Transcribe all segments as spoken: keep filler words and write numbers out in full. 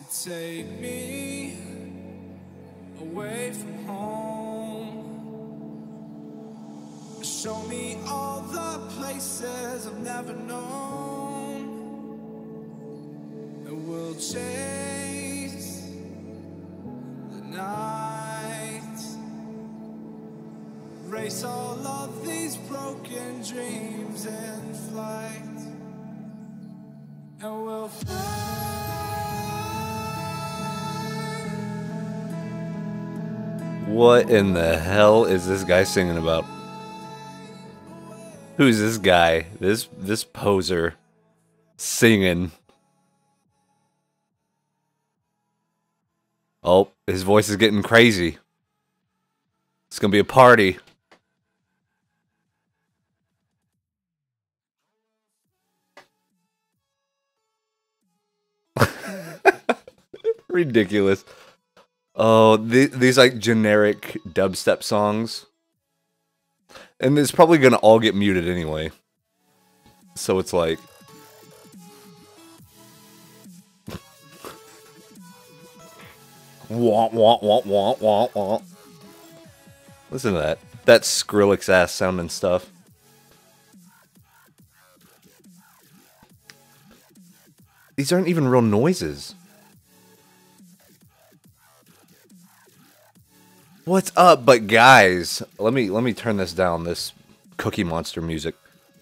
Take me away from home. Show me all the places I've never known. And we'll chase the night. Race all of these broken dreams in flight. And we'll fly. What in the hell is this guy singing about? Who's this guy? This this poser singing. Oh, his voice is getting crazy. It's gonna be a party. Ridiculous. Oh, th these like generic dubstep songs. And it's probably gonna all get muted anyway. So it's like wah wah wah wah wah wah. Listen to that. That Skrillex ass sounding stuff. These aren't even real noises. What's up? But guys, let me let me turn this down, this Cookie Monster music.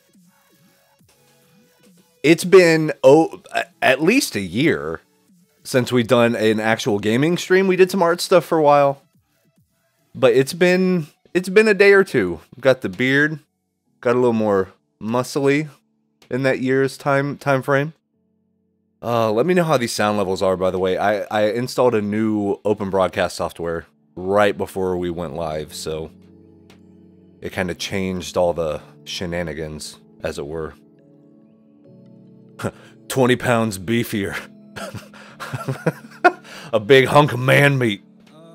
It's been oh at least a year since we've done an actual gaming stream. We did some art stuff for a while. But it's been it's been a day or two. Got the beard, got a little more muscly in that year's time time frame. Uh, let me know how these sound levels are, by the way. I, I installed a new open broadcast software right before we went live, so it kind of changed all the shenanigans, as it were. twenty pounds beefier. A big hunk of man meat.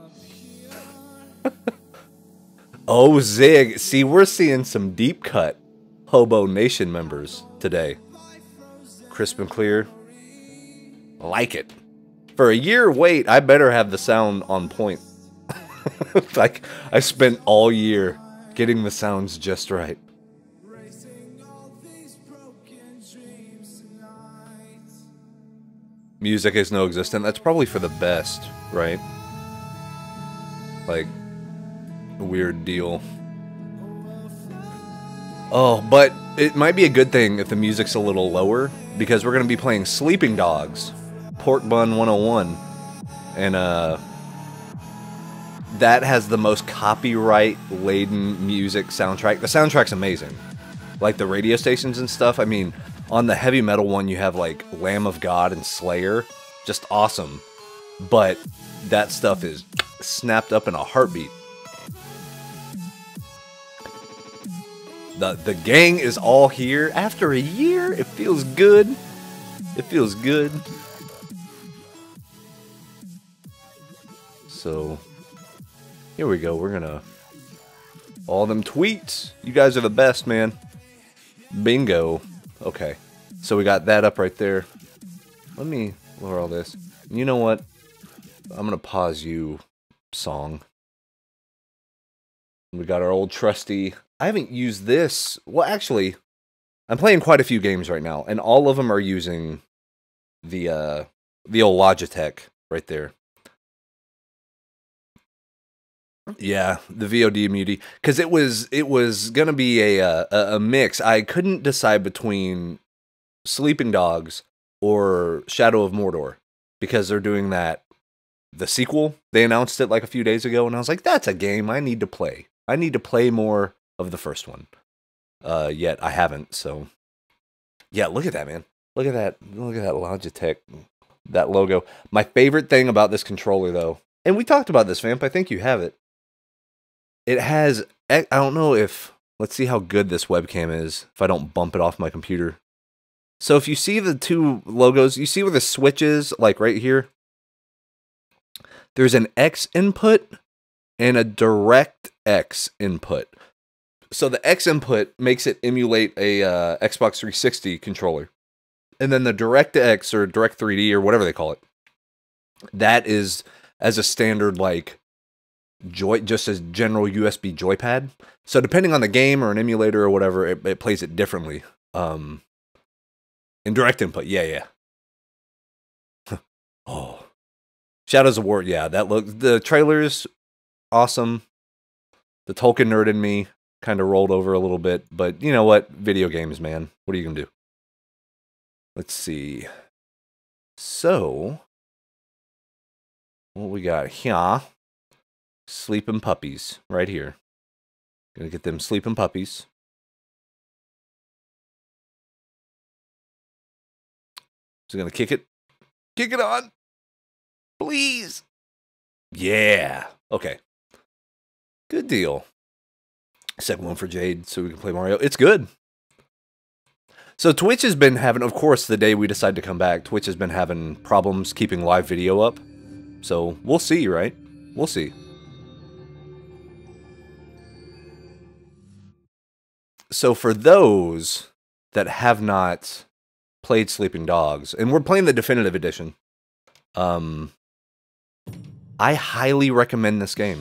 Oh, Zig. See, we're seeing some deep cut Hobo Nation members today. Crisp and clear. Like it. For a year wait, I better have the sound on point. Like, I spent all year getting the sounds just right. Music is no existent. That's probably for the best, right? Like, a weird deal. Oh, but it might be a good thing if the music's a little lower, because we're going to be playing Sleeping Dogs, Pork Bun one oh one, and uh, that has the most copyright-laden music soundtrack. The soundtrack's amazing. Like the radio stations and stuff. I mean, on the heavy metal one, you have like Lamb of God and Slayer. Just awesome. But that stuff is snapped up in a heartbeat. The, the gang is all here. After a year, it feels good. It feels good. So, here we go. We're gonna... All them tweets. You guys are the best, man. Bingo. Okay. So we got that up right there. Let me lower all this. You know what? I'm gonna pause you, song. We got our old trusty... I haven't used this. Well, actually, I'm playing quite a few games right now, and all of them are using the uh, the old Logitech right there. Yeah, the V O D immunity, because it was it was gonna be a, uh, a a mix. I couldn't decide between Sleeping Dogs or Shadow of Mordor, because they're doing that the sequel. They announced it like a few days ago, and I was like, that's a game I need to play. I need to play more of the first one. Uh, yet I haven't, so... Yeah, look at that, man. Look at that. Look at that Logitech, that logo. My favorite thing about this controller, though, and we talked about this, Vamp, I think you have it. It has... I don't know if... Let's see how good this webcam is, if I don't bump it off my computer. So if you see the two logos, you see where the switch is, like right here? There's an X input and a DirectX input. So the X input makes it emulate a uh, Xbox three sixty controller. And then the DirectX or Direct three D or whatever they call it that is as a standard, like, joy, just as general U S B joypad. So depending on the game or an emulator or whatever, it, it plays it differently. Um, in direct input, yeah, yeah. Oh, Shadows of War, yeah, that look. The trailer's awesome. The Tolkien nerd in me kind of rolled over a little bit, but you know what? Video games, man. What are you gonna do? Let's see. So, what we got here? Sleeping puppies, right here. Gonna get them sleeping puppies. Just gonna kick it. Kick it on. Please. Yeah. Okay. Good deal. Second one for Jade so we can play Mario. It's good. So Twitch has been having, of course, the day we decide to come back, Twitch has been having problems keeping live video up. So we'll see, right? We'll see. So for those that have not played Sleeping Dogs, and we're playing the definitive edition, um, I highly recommend this game.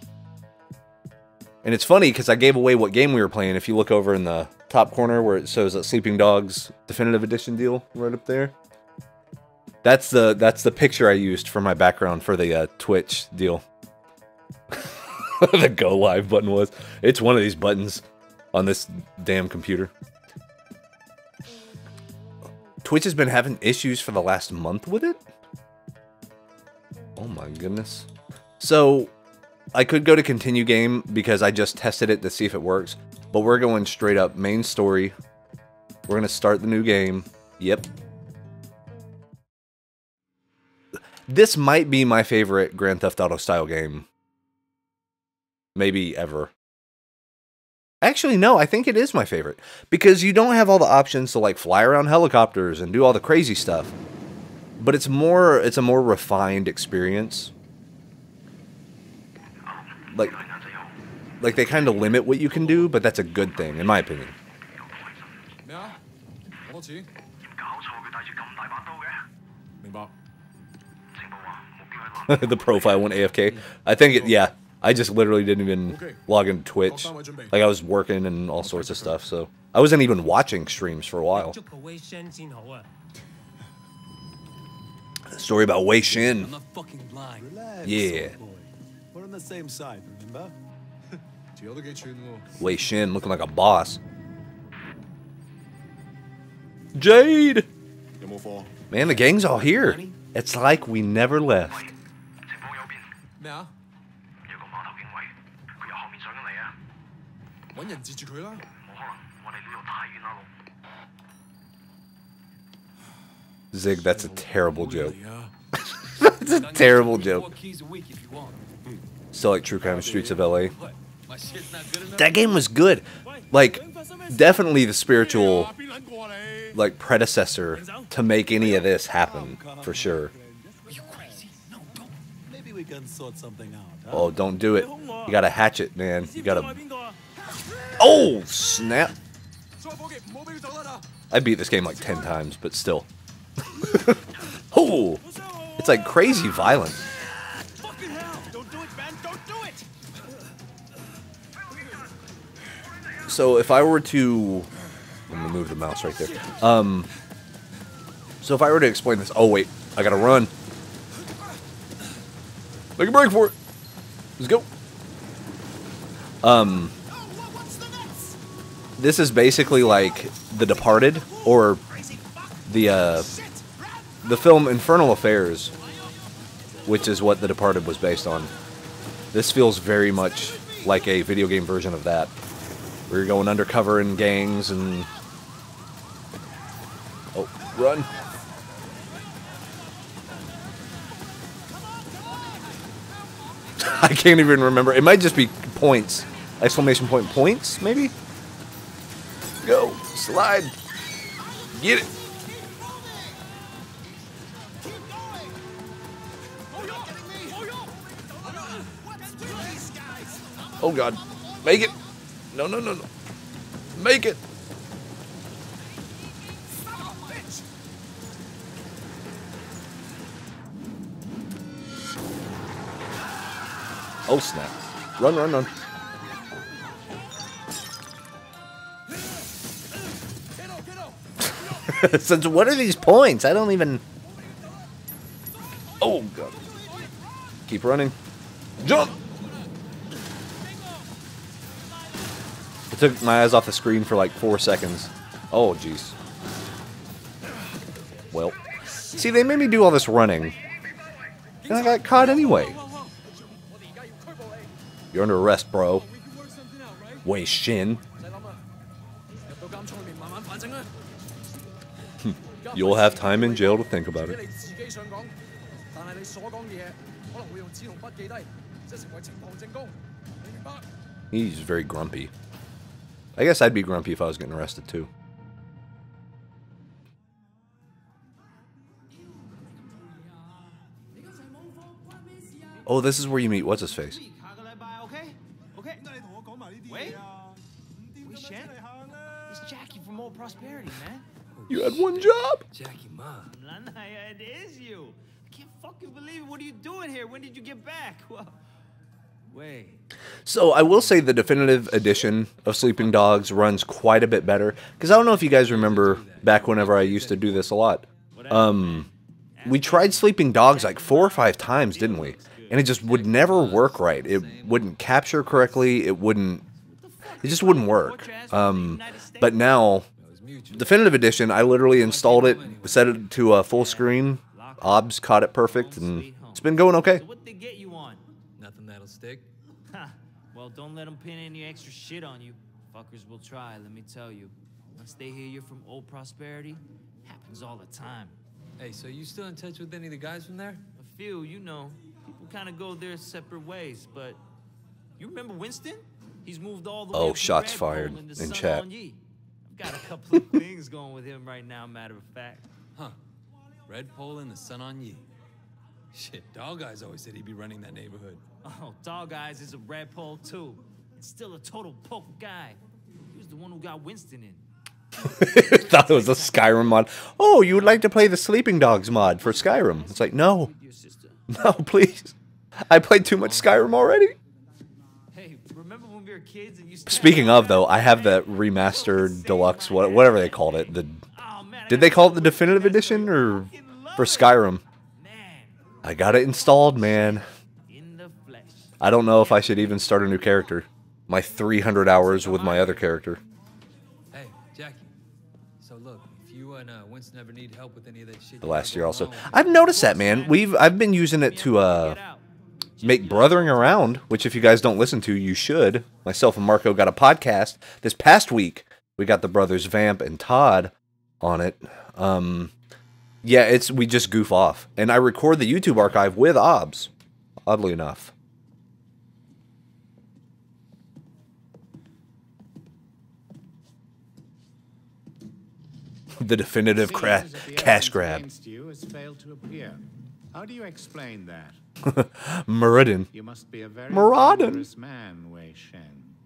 And it's funny because I gave away what game we were playing. If you look over in the top corner where it shows that Sleeping Dogs definitive edition deal right up there, that's the that's the picture I used for my background for the uh, Twitch deal. The go live button was. It's one of these buttons on this damn computer. Twitch has been having issues for the last month with it. Oh my goodness. So I could go to continue game because I just tested it to see if it works. But we're going straight up main story. We're going to start the new game. Yep. This might be my favorite Grand Theft Auto style game. Maybe ever. Actually, no, I think it is my favorite. Because you don't have all the options to like fly around helicopters and do all the crazy stuff. But it's more, it's a more refined experience. Like, like they kind of limit what you can do, but that's a good thing, in my opinion. The profile went A F K. I think it, yeah. I just literally didn't even log into Twitch. Like, I was working and all sorts of stuff, so I wasn't even watching streams for a while. Story about Wei Shin. Yeah. We're on the same side, remember? Wei Shin looking like a boss. Jade! Man, the gang's all here. It's like we never left. Zig, that's a terrible joke. That's a terrible joke. Still like True Crime Streets of L A. That game was good. Like, definitely the spiritual, like, predecessor to make any of this happen, for sure. Maybe we can sort something out. Oh, don't do it. You gotta hatch it, man. You gotta... Oh, snap. I beat this game like ten times, but still. Oh, it's like crazy violent. So if I were to... Let me move the mouse right there. Um, so if I were to explain this... Oh, wait. I gotta run. Make a break for it. Let's go. Um, this is basically like The Departed, or the uh, the film Infernal Affairs, which is what The Departed was based on. This feels very much like a video game version of that. Where you're going undercover in gangs and... Oh, run. I can't even remember. It might just be points. Exclamation point points, maybe? Go. Slide. Get it. Oh, God. Make it. No, no, no, no. Make it. Oh, snap. Run, run, run. Since what are these points? I don't even... Oh, God. Keep running. Jump! It took my eyes off the screen for like four seconds. Oh, jeez. Well. See, they made me do all this running. And I got caught anyway. You're under arrest, bro. Wei Shin. You'll have time in jail to think about it. He's very grumpy. I guess I'd be grumpy if I was getting arrested too. Oh, this is where you meet what's his face. Wait, Shen? It's Jackie from Old Prosperity, man. You had one job. Jackie Ma. It is you. I can't fucking believe it. What are you doing here? When did you get back? Well, wait. So I will say the definitive edition of Sleeping Dogs runs quite a bit better. Because I don't know if you guys remember back whenever I used to do this a lot. Um, we tried Sleeping Dogs like four or five times, didn't we? And it just would never work right. It wouldn't capture correctly. It wouldn't... It just wouldn't work. Um, but now, Definitive Edition, I literally installed it, set it to a full screen. Obs caught it perfect, and it's been going okay. So what they get you on? Nothing that'll stick. Well, don't let them pin any extra shit on you. Fuckers will try, let me tell you. Once they hear you're from Old Prosperity, happens all the time. Hey, so you still in touch with any of the guys from there? A few, you know. People kind of go their separate ways, but... You remember Winston? He's moved all the way Oh, up to shots Red fired Pole in, the in Sun chat. On Ye. I've got a couple of things going with him right now, matter of fact. Huh. Red Pole and the Sun on Ye. Shit, Dog Eyes always said he'd be running that neighborhood. Oh, Dog Eyes is a Red Pole, too. It's still a total poke guy. He was the one who got Winston in. Thought it was a Skyrim mod. Oh, you would like to play the Sleeping Dogs mod for Skyrim? It's like, no. With your sister. No, please. I played too much Skyrim already. Hey, remember when we were kids and you used to... Speaking of, though, I have that remastered deluxe, what- whatever they called it. The Oh, man, I Did they got call it so the much Definitive faster. Edition or I fucking love for it. Skyrim? Man, I got it installed, man. in the flesh. I don't know if I should even start a new character. My three hundred hours with my other character. Hey, Jackie. So look, if you and uh, Winston ever need help with any of that shit... The you last got year going also. on, I've noticed that, man. We've I've been using it to uh Get out. make Brothering Around, which if you guys don't listen to, you should. Myself and Marco got a podcast this past week. We got the brothers Vamp and Todd on it. Um, yeah, it's we just goof off, and I record the YouTube archive with Obs. Oddly enough, the definitive cra Seems as if the cash evidence grab. against you has failed to appear. How do you explain that? Muradin. You must be a very Maraudin. dangerous man, Wei Shen.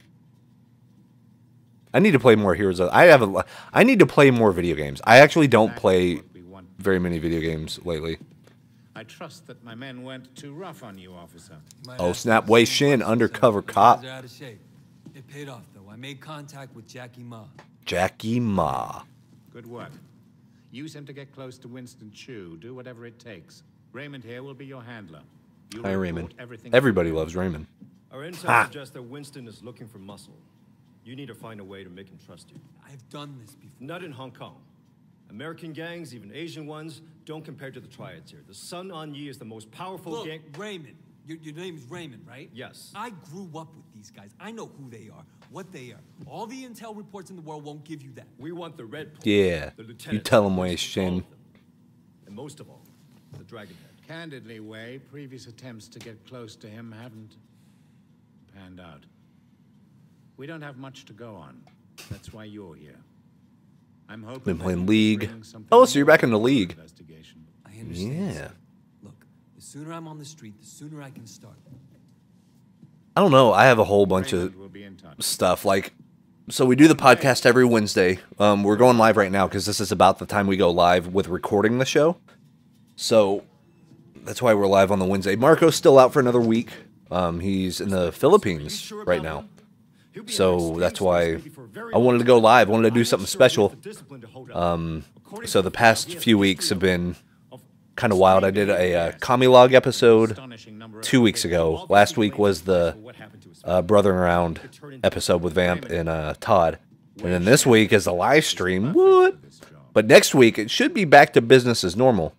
I need to play more Heroes of... I have a... I need to play more video games. I actually don't Exactly play what we want. very many video games lately. I trust that my men weren't too rough on you, officer. Might Oh, ask snap. you Wei some Shin, questions, undercover so you cop. guys are out of shape. It paid off, though. I made contact with Jackie Ma. Jackie Ma. Good work. Use him to get close to Winston Chu. Do whatever it takes. Raymond here will be your handler. You'll Hi, report Raymond. everything Everybody you do. loves Raymond. Our intel Ha. suggests that Winston is looking for muscle. You need to find a way to make him trust you. I've done this before. Not in Hong Kong. American gangs, even Asian ones, don't compare to the triads here. The Sun On Yi is the most powerful Look, gang. Raymond. Your, your name is Raymond, right? Yes. I grew up with these guys. I know who they are, what they are. All the intel reports in the world won't give you that. We want the Red Pole. Yeah. The You lieutenant. tell him, Wei all Shin. of them. And most of all, the Dragon Head. Candidly, Wei, previous attempts to get close to him haven't panned out. We don't have much to go on. That's why you're here. I'm hoping Been that playing you can League. bring something Oh, so you're more back in the to League. investigation. I understand. Yeah. sir. Look, the sooner I'm on the street, the sooner I can start. I don't know. I have a whole bunch Raymond of will be in touch. stuff. Like, so we do the podcast every Wednesday. Um, we're going live right now because this is about the time we go live with recording the show. So that's why we're live on the Wednesday. Marco's still out for another week. Um, he's in the Philippines right now. So that's why I wanted to go live. I wanted to do something special. Um, so the past few weeks have been kind of wild. I did a, a Commie-Log episode two weeks ago. Last week was the uh, Brothering Around episode with Vamp and uh, Todd. And then this week is the live stream. What? But next week, it should be back to business as normal.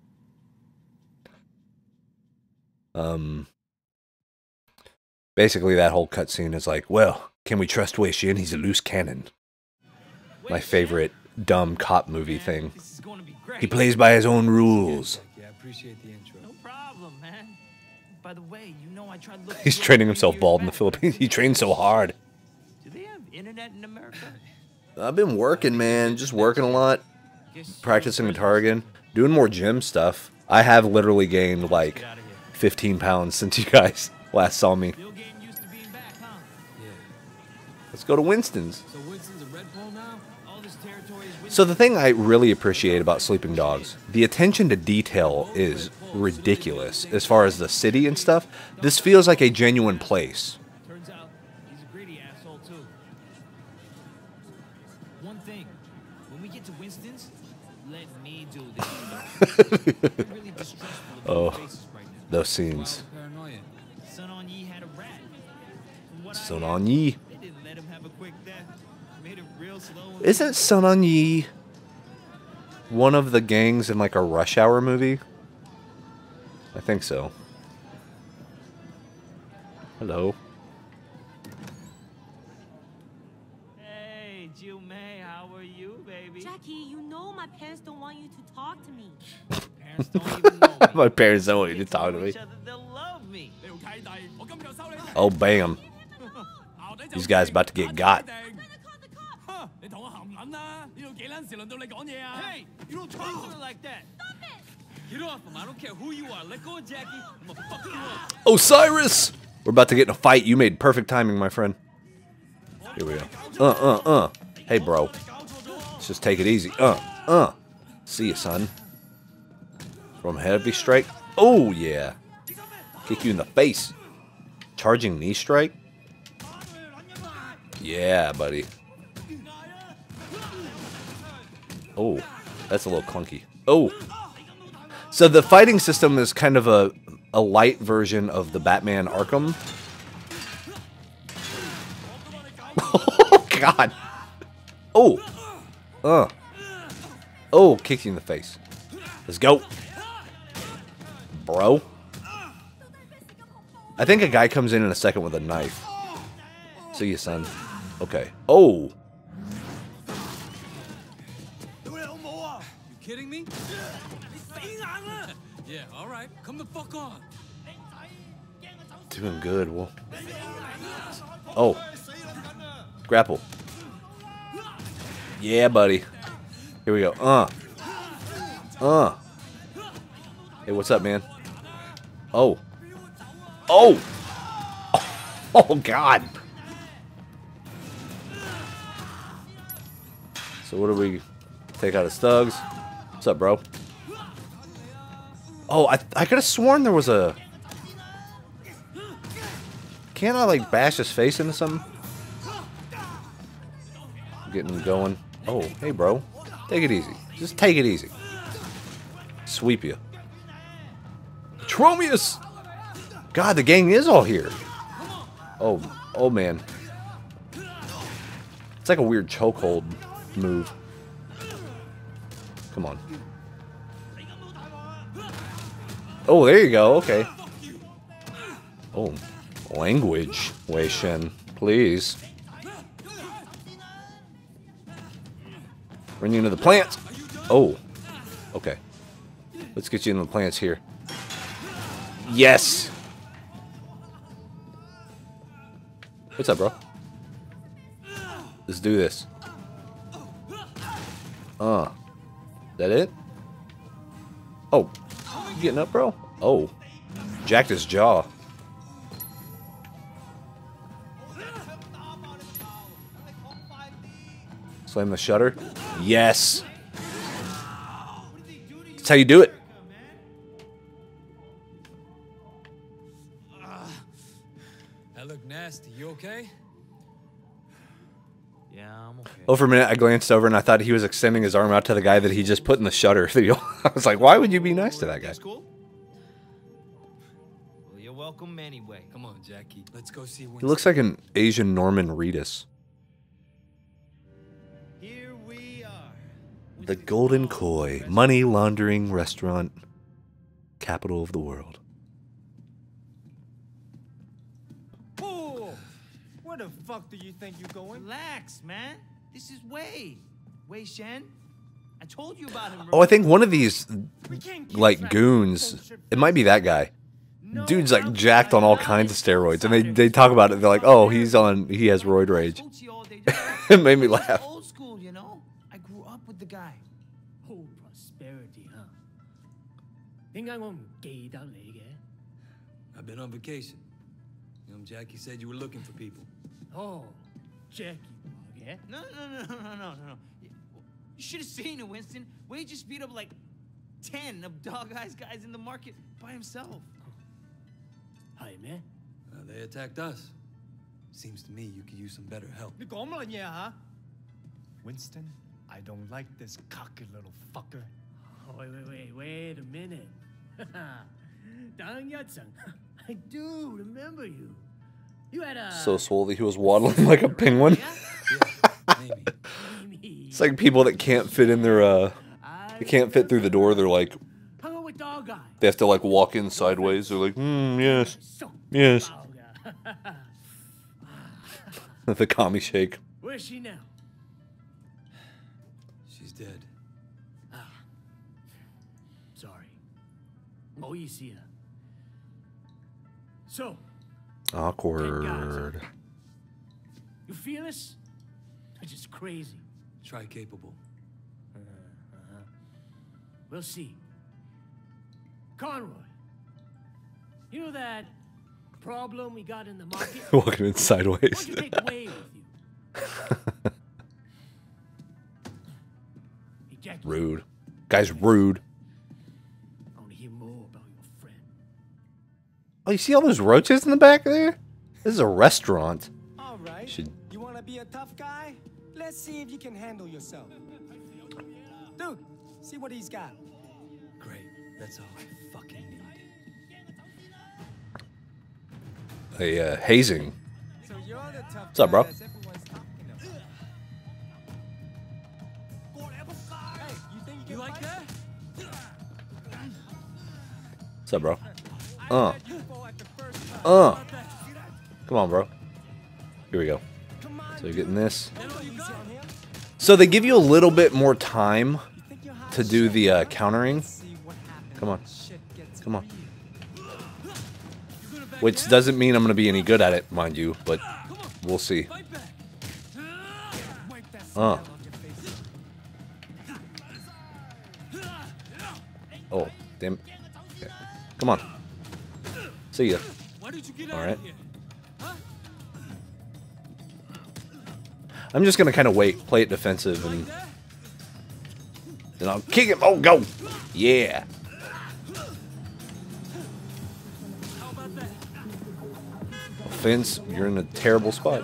Um, basically, that whole cutscene is like, well, can we trust Wei Shin? He's a loose cannon. My favorite dumb cop movie thing. He plays by his own rules. Yeah, I appreciate the intro. No problem, man. By the way, you know I tried looking. He's training himself bald in the Philippines. He trains so hard. Do they have internet in America? I've been working, man. Just working a lot. Practicing guitar again. Doing more gym stuff. I have literally gained like fifteen pounds since you guys last saw me. Still getting used to being back, huh? Yeah. Let's go to Winston's. So Winston's a Red Bull now? All this territory is with So the thing I really appreciate about Sleeping Dogs, the attention to detail is ridiculous. As far as the city and stuff, this feels like a genuine place. Turns out he's a greedy asshole too. One thing, when we get to Winston's, let me do this. I'm really distrustful of Oh. their faces right now. Those scenes. Paranoia. Sun On Yi had a rat. From what I Sun hear, On Yi. They didn't let him have a quick death. Made it real slow. and- Isn't Sun On Yi one of the gangs in like a Rush Hour movie? I think so. Hello. Hey, Jill May, how are you, baby? Jackie, you know my parents don't want you to talk to me. Parents don't even know me. My parents don't want you to Get to talk know to me. each other, they'll love me. Oh, bam. These guys about to get got. Hey, you don't talk to her like that. Get off him. I don't care who you are. Let go of Jackie. I'm gonna fuck you up. Osiris! We're about to get in a fight. You made perfect timing, my friend. Here we go. Uh, uh, uh. Hey, bro. Let's just take it easy. Uh, uh. See you, son. From heavy strike. Oh, yeah. Kick you in the face. Charging knee strike. Yeah, buddy. Oh, that's a little clunky. Oh. So the fighting system is kind of a, a light version of the Batman Arkham. Oh, God. Oh. Uh. Oh, kick you in the face. Let's go. Bro. I think a guy comes in in a second with a knife. See you, son. Okay. Oh. You kidding me? Yeah, all right. Come the fuck on. Doing good. Well. Oh. Grapple. Yeah, buddy. Here we go. Uh. Uh. Hey, what's up, man? Oh. Oh. Oh, God. So what do we take out of Stugs? What's up, bro? Oh, I I could have sworn there was a. Can't I like bash his face into something? Getting him going. Oh, hey, bro. Take it easy. Just take it easy. Sweep you. Tromius! God, the gang is all here. Oh, oh man. It's like a weird chokehold move. Come on. Oh, there you go. Okay. Oh, language, Wei Shen, please. Bring you into the plants. Oh, okay. Let's get you into the plants here. Yes. What's up, bro? Let's do this. Uh, that it? Oh, you getting up, bro? Oh, jacked his jaw. Slam the shutter. Yes. That's how you do it. okay? Yeah, I'm okay. Oh, for a minute, I glanced over and I thought he was extending his arm out to the guy that he just put in the shutter deal. I was like, why would you be nice to that guy? That's cool. Well, you're welcome anyway. Come on, Jackie. Let's go see He Winston. looks like an Asian Norman Reedus. Here we are. The Golden Koi, money laundering restaurant, capital of the world. Oh, where the fuck do you think you're going? Relax, man. This is Wei. Wei Shen. I told you about him. Oh, I think one of these, We can't keep like, track of goons, bullshit it might be that guy. No, Dude's, like, I'm jacked on all kinds of steroids. And they, they talk about it. They're like, oh, he's on, he has roid rage. It made me laugh. Old school, you know. I grew up with the guy. Oh, prosperity, huh? 點解我唔記得你嘅？ I've been on vacation. You know, Jackie said you were looking for people. Oh, Jackie 話嘅。 No, no, no, no, no, no, no. You should have seen it, Winston. Wade just beat up like ten of Dog Eyes guys in the market by himself. 係咩？ Uh, they attacked us. Seems to me you could use some better help. 你講乜嘢嚇 Winston, I don't like this cocky little fucker. Wait, wait, wait, wait a minute. 等一陣 I do remember you. You had a... So swole that he was waddling like a penguin. Maybe. It's like people that can't fit in their, uh, they can't fit through the door. They're like, Hung out with Dog Eye. they have to like walk in sideways. They're like, hmm, yes, yes. The commie shake. Where's she now? She's dead. Sorry. 唔好意思啊。So, Awkward. you feel this? It's just crazy. Try capable. We'll see. Conroy, you know that problem we got in the market? Walking in Why sideways. don't you take Wei with you? Hey, Jackie, Rude. Guy's rude. I want to hear more about your friend. Oh, you see all those roaches in the back there? This is a restaurant. All right. Should- You want to be a tough guy? Let's see if you can handle yourself. Dude, see what he's got. Great. That's all I fucking need. A uh, hazing. So you're the tough What's up, bro? guy that everyone's talking about. Hey, you think you, You can like fight? that? What's up, bro? I Uh. bet you fall at the first time. Uh. Come on, bro. Here we go. Come on, So you're getting this. go easy on him. So they give you a little bit more time You think you're hot to do shit, the uh, huh? countering. Let's see what happens Come on. when shit gets Come on. real. Which doesn't mean I'm going to be any good at it, mind you, but we'll see. Fight back. Wipe that Uh. smile off your face. Oh, damn. Okay. Come on. See ya. Why did you get All out right. of here? I'm just going to kind of wait, play it defensive, and then I'll kick him. Oh, go. Yeah. How about that? Offense, you're in a terrible spot.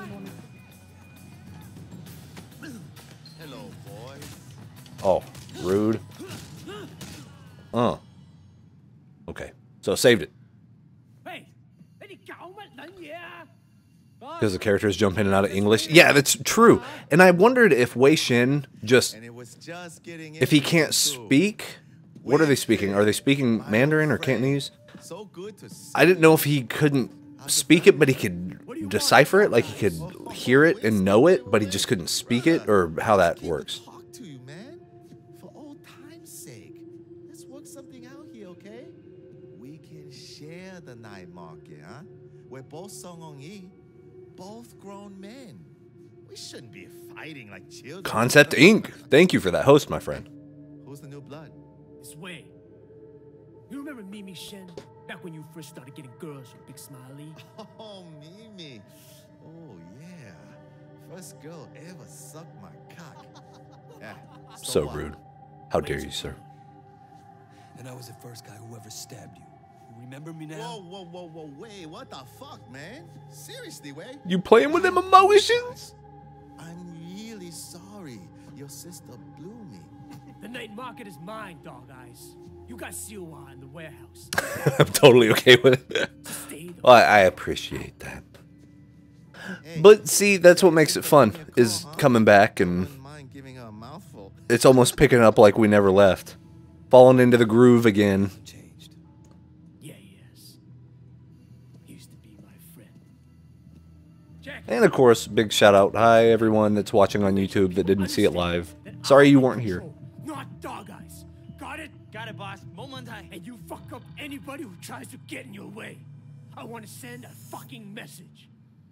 Hello, boys. Oh, rude. Uh. Okay. So saved it. Hey, 你哋搞乜撚嘢啊？ Because the characters jump in and out of English. Yeah, that's true. And I wondered if Wei Shin just, And it was just getting if he into can't it, too. speak, what are they speaking? Are they speaking Mandarin or Cantonese? So good to see. I didn't know if he couldn't speak it, but he could decipher it, like he could hear it and know it, but he just couldn't speak it, or how that Came to works. talk to you, man. For old time's sake, let's work something out here, okay? We can share the night market, huh? We're both Song Ong Yi, both grown men. We shouldn't be fighting like children. Concept Incorporated. Thank you for that host, my friend. Who's the new blood? It's Wei. You remember Mimi Shen? Back when you first started getting girls from Big Smiley? Oh, Mimi. Oh, yeah. First girl ever sucked my cock. Yeah, So what? rude. How dare you, sir? And I was the first guy who ever stabbed you. remember me now? Whoa, whoa, whoa, whoa, wait, what the fuck, man? Seriously, wait. You playing with them emotions? I'm really sorry. Your sister blew me. The night market is mine, Dog Eyes. You got Siwa in the warehouse. I'm totally okay with it. Well, I, I appreciate that. But see, that's what makes it fun, is coming back and it's almost picking up like we never left. Falling into the groove again. Yeah, yes. Used to be my friend. And of course, big shout out. Hi, everyone that's watching on YouTube that didn't see it live. Sorry you weren't here. Not Dog Eyes. Got it? Got it, boss. Momentai. And you fuck up anybody who tries to get in your way. I want to send a fucking message.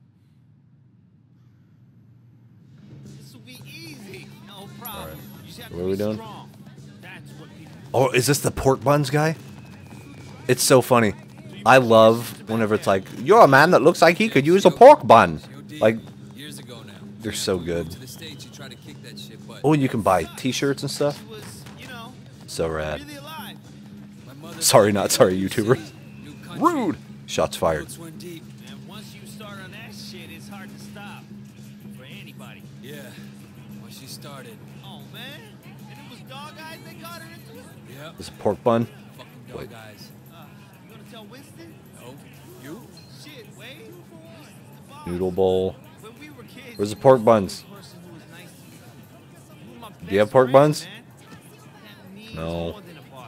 This will be easy. No problem. Right. You just have What to are we be doing? strong. That's what people... Oh, is this the pork buns guy? It's so funny. I love whenever it's like, you're a man that looks like he could use a pork bun. Like, Years ago now. they're so good. To the States, you try to kick that shit, but Oh, and you can buy t-shirts and stuff. was, you know, So rad. really alive. my mother Sorry, not sorry, YouTuber. new country, Rude. Shots fired. roots went deep. And once you start on that shit, it's hard to stop. For anybody. Yeah. When she started. Oh, man. And it was Dog Eyes that got her into it? Yep. This pork bun. Fucking dog Wait. guys. Uh, you gonna tell Winston? No. You? Shit, Wade. Noodle bowl. When we were kids, Where's the pork buns? the person who was nice to you. You were my Do you have best pork friend, buns? man. That means No. more than a boss,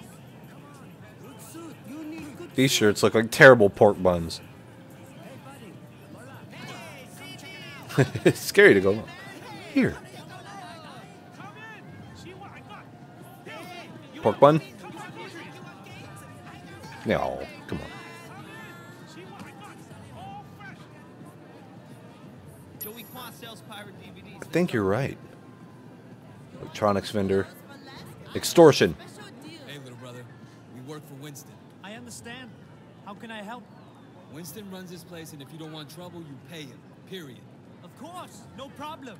you know? These shirts look like terrible pork buns. It's scary to go. Here. Pork bun? No, come on. Joey Quan sells pirate D V Ds. I think you're right. Electronics vendor. Extortion. Hey, little brother. We work for Winston. I understand. How can I help? Winston runs this place, and if you don't want trouble, you pay him. Period. Of course, no problem.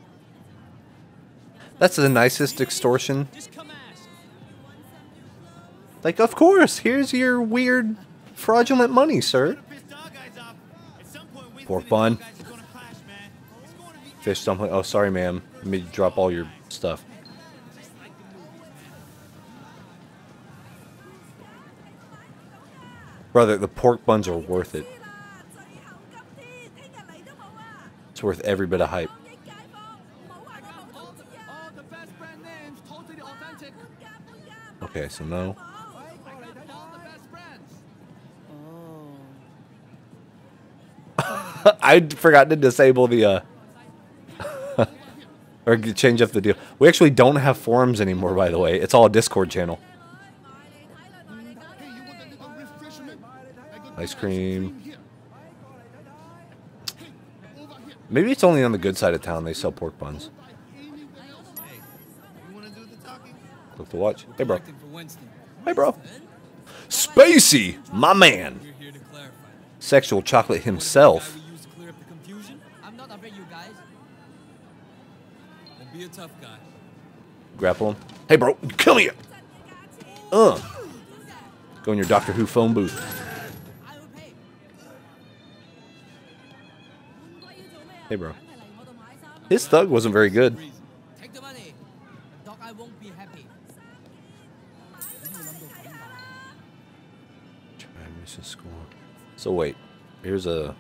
That's the nicest extortion. Just come ask. Like, of course, here's your weird fraudulent money, sir. Pork bun. Fish dumpling. Oh, sorry, ma'am. Let me drop all your stuff. Brother, the pork buns are worth it. It's worth every bit of hype. Okay, so no. I forgot to disable the, uh... or change up the deal. We actually don't have forums anymore, by the way. It's all a Discord channel. Ice cream. Maybe it's only on the good side of town they sell pork buns. Click the watch. Hey, bro. Hey, bro. Spacey, my man. Sexual chocolate himself. I'm not afraid you guys. Then be a tough guy. Grapple him. Hey, bro. Come here. Uh. Go in your Doctor Who phone booth. Hey, bro. His thug wasn't very good. Take the money. Dog, I won't be happy. Try mission score. So wait, here's a.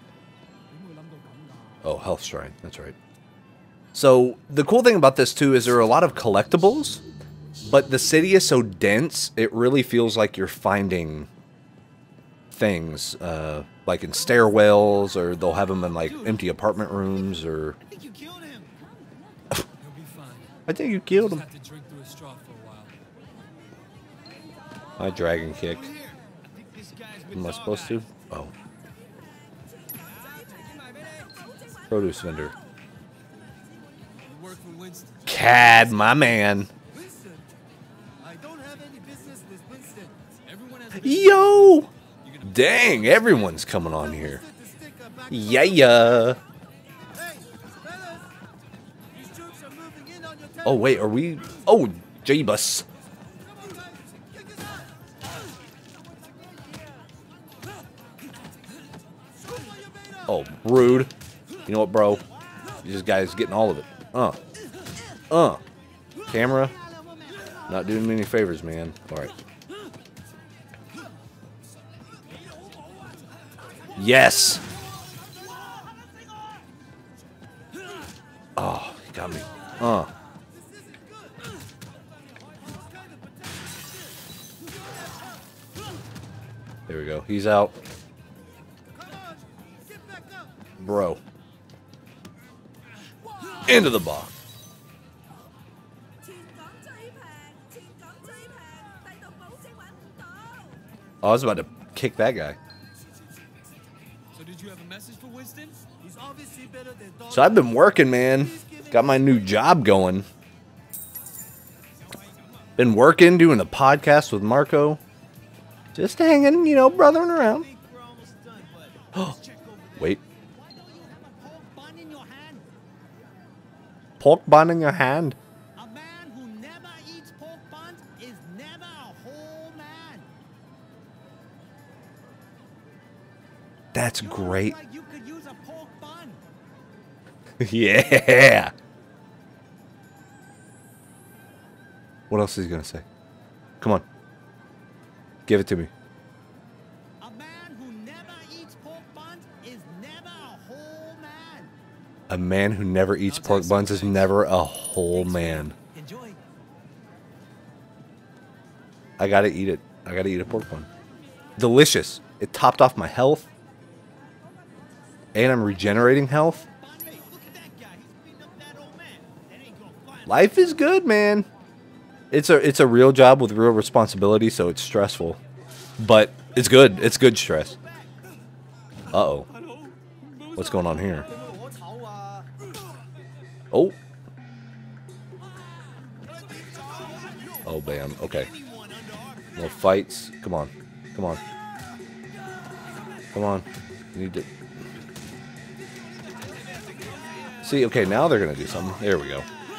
Oh, health shrine. That's right. So the cool thing about this too is there are a lot of collectibles, but the city is so dense it really feels like you're finding things, uh, like in stairwells, or they'll have them in like empty apartment rooms, or. I think you killed him. He'll be fine. I think you killed him. Just have to drink through a straw for a while. My dragon kick. I think this guy's with Am I Dog supposed to? Eyes. Oh. Produce vendor. You work for Winston. Cad, my man. I don't have any business with Winston. Everyone has Yo! Dang, everyone's coming on here. Yeah, yeah. Oh, wait, are we... Oh, J-Bus. Oh, rude. You know what, bro? This guy's getting all of it. Uh. Uh. Camera. Not doing me any favors, man. Alright. Yes! Oh, he got me. Uh. There we go. He's out. Bro. Into the box. Oh, I was about to kick that guy. So did you have a message for Winston? He's obviously better than Dog. So I've been working, man. Got my new job going. Been working, doing the podcast with Marco. Just hanging, you know, brothering around. Wait. Pork bun in your hand. A man who never eats pork buns is never a whole man. That's You great. look like you could use a pork bun. Yeah. What else is he gonna say? Come on. Give it to me. A man who never eats pork buns is never a whole man. A man who never eats pork buns is never a whole man. Enjoy. I gotta eat it. I gotta eat a pork bun. Delicious. It topped off my health. And I'm regenerating health. Hey, look at that guy. He's beating up that old man. That ain't gonna fly. Life is good, man. It's a it's a real job with real responsibility, so it's stressful. But it's good. It's good stress. Uh-oh. What's going on here? Oh. Oh, bam. Okay. No fights. Come on. Come on. Come on. You need to... See, okay, now they're going to do something. There we go.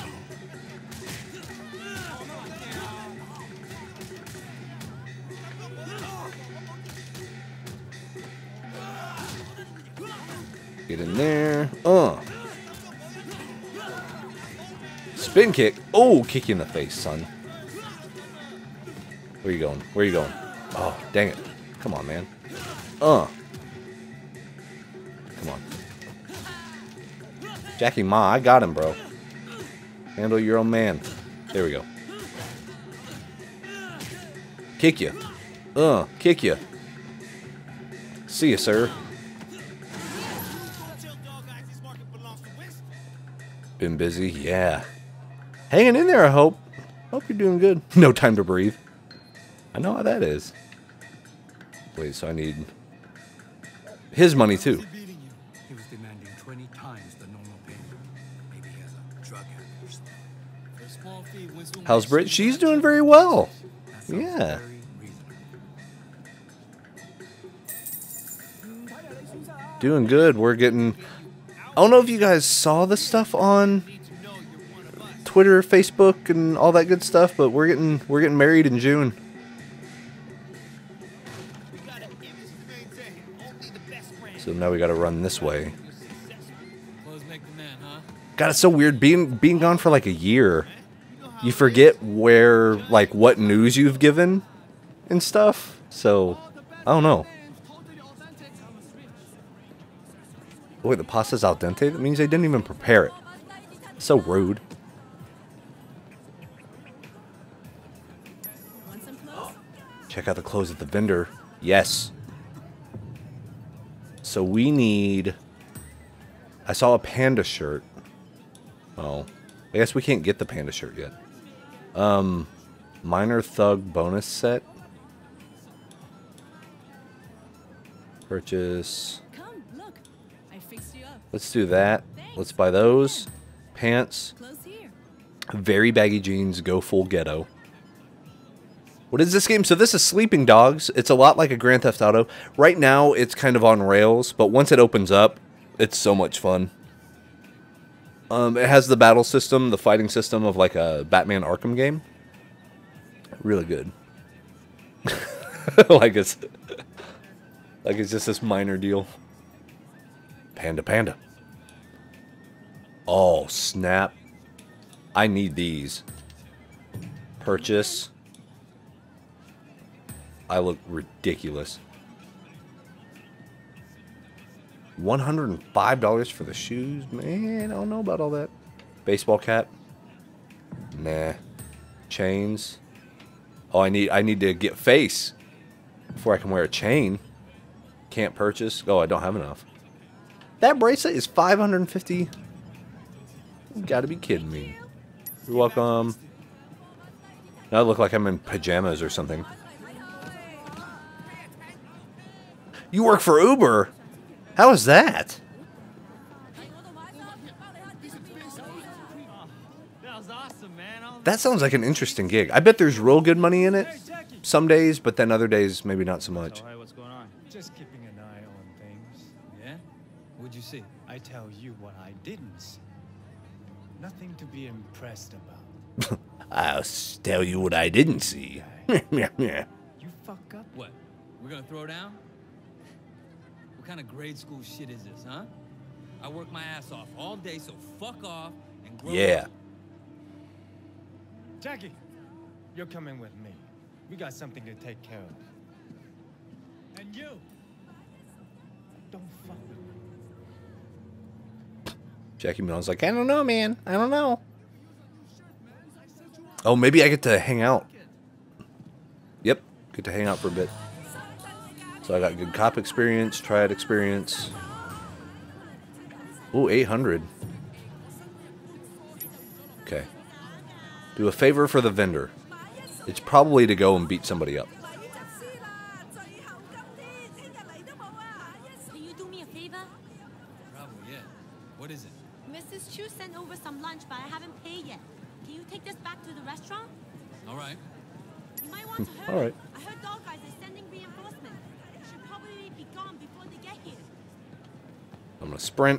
Get in there. Uh. Spin kick. Oh, kick you in the face, son. Where you going? Where you going? Oh, dang it. Come on, man. Uh. Come on. Jackie Ma, I got him, bro. Handle your own man. There we go. Kick you. Uh, kick you. See you, sir. Been busy? Yeah. Hanging in there, I hope. Hope you're doing good. No time to breathe. I know how that is. Wait, so I need his money too. He was demanding twenty times the normal payment. Maybe he has a drug habit or something. For a small fee, Winston will How's make Brit? sure She's you doing got very your well. That sounds Yeah. very reasonable. Doing good. We're getting... I don't know if you guys saw the stuff on Twitter, Facebook, and all that good stuff, but we're getting we're getting married in June. So now we got to run this way. Clothes make the man, huh? God, it's so weird being being gone for like a year. You forget where, like, what news you've given and stuff. So, I don't know. Oh, wait, the pasta's al dente? That means they didn't even prepare it. So rude. Check out the clothes at the vendor. Yes. So we need... I saw a panda shirt. Oh. I guess we can't get the panda shirt yet. Um, Minor Thug bonus set. Purchase. Come, look. I fixed you up. Let's do that. Let's buy those. Pants. Close here. Very baggy jeans. Go full ghetto. What is this game? So this is Sleeping Dogs. It's a lot like a Grand Theft Auto. Right now, it's kind of on rails, but once it opens up, it's so much fun. Um, it has the battle system, the fighting system of like a Batman Arkham game. Really good. like it's like it's just this minor deal. Panda, panda. Oh, snap. I need these. Purchase. I look ridiculous. one hundred five dollars for the shoes? Man, I don't know about all that. Baseball cap? Nah. Chains? Oh, I need I need to get face before I can wear a chain. Can't purchase. Oh, I don't have enough. That bracelet is five hundred fifty. You gotta be kidding me. You're welcome. Now I look like I'm in pajamas or something. You work for Uber? How is that? That sounds like an interesting gig. I bet there's real good money in it some days, but then other days maybe not so much. Oh, hey, what's going on? Just keeping an eye on things. Yeah? What'd you see? I tell you what I didn't see. Nothing to be impressed about. I'll tell you what I didn't see. You fuck up? What? We're gonna throw down? What kind of grade school shit is this, huh? I work my ass off all day, so fuck off and grow Yeah. up. Jackie, you're coming with me. We got something to take care of. And you, don't fuck with me. Jackie Mills like, I don't know, man. I don't know. Oh, maybe I get to hang out. Yep, get to hang out for a bit. So I got good cop experience, triad experience. Ooh, eight hundred. Okay. Do a favor for the vendor. It's probably to go and beat somebody up. Can you do me a favor? Probably, yeah. What is it? Missus Chu sent over some lunch, but I haven't paid yet. Can you take this back to the restaurant? All right. You might want to hurry. All right. I heard dog guys are sending reinforcements. Should probably be gone before they get here. I'm gonna sprint.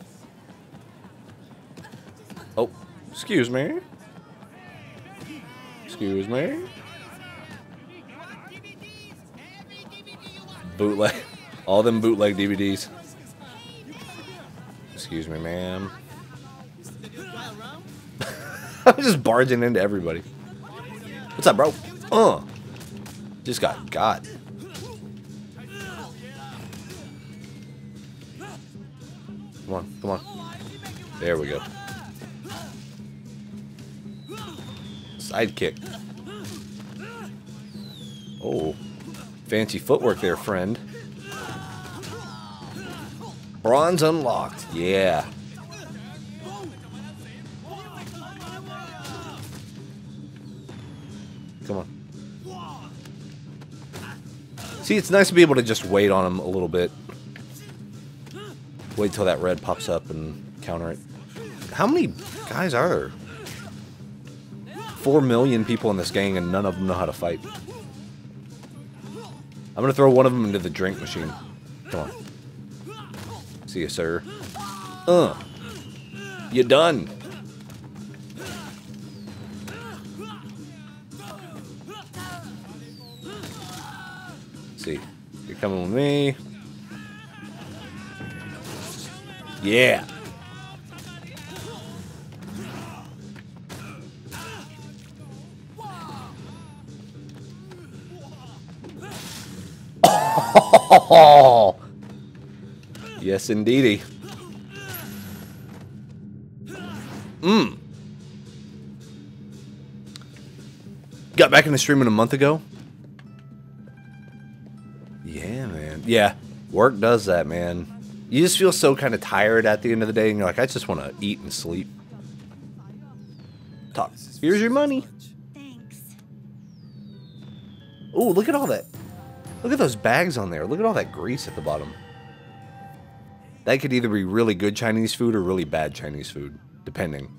Oh, excuse me. Excuse me. Bootleg. All them bootleg D V Ds. Excuse me, ma'am. I'm just barging into everybody. What's up, bro? Uh. Just got got. Come on, come on. There we go. Sidekick. Oh, fancy footwork there, friend. Bronze unlocked. Yeah. Come on. See, it's nice to be able to just wait on him a little bit. Wait till that red pops up and counter it. How many guys are there? Four million people in this gang and none of them know how to fight. I'm gonna throw one of them into the drink machine. Come on. See you, sir. Uh. You done. See. You're coming with me. Yeah. Oh, yes, indeedy. Mmm. Got back in the streaming a month ago. Yeah, man. Yeah, work does that, man. You just feel so kind of tired at the end of the day, and you're like, I just want to eat and sleep. Talk. Here's your money. Thanks. Oh, look at all that. Look at those bags on there. Look at all that grease at the bottom. That could either be really good Chinese food or really bad Chinese food, depending.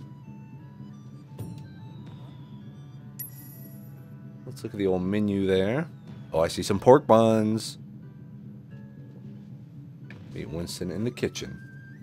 Let's look at the old menu there. Oh, I see some pork buns. Meet Winston in the kitchen.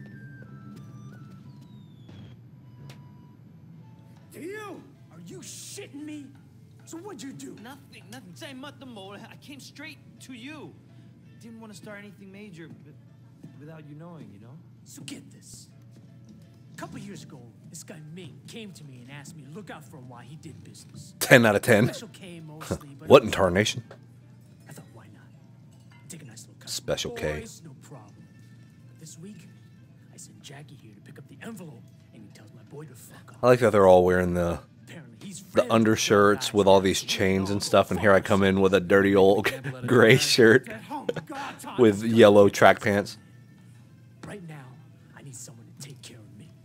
To you? Are you shitting me? So what'd you do? Nothing, nothing. Say, I came straight to you. Didn't want to start anything major, but without you knowing, you know? So get this. A couple years ago, this guy Ming came to me and asked me to look out for him while he did business. ten out of ten. Special K mostly, but What in tarnation? I thought, why not? Take a nice little cut. Special K. Boys, no problem. But this week, I sent Jackie here to pick up the envelope, and he tells my boy to fuck off. I like that they're all wearing the the undershirts with all these chains and stuff, and here I come in with a dirty old gray shirt with yellow track pants. Right now, I need someone to take care of me.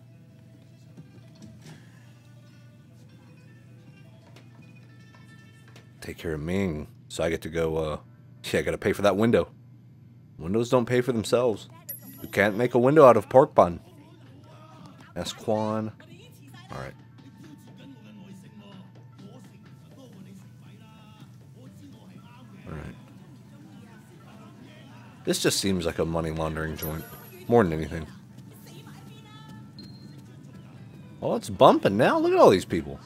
Take care of Ming, so I get to go, uh, yeah, I gotta pay for that window. Windows don't pay for themselves. You can't make a window out of pork bun. Ask Quan. Alright. Alright. This just seems like a money laundering joint. More than anything. Oh, it's bumping now. Look at all these people.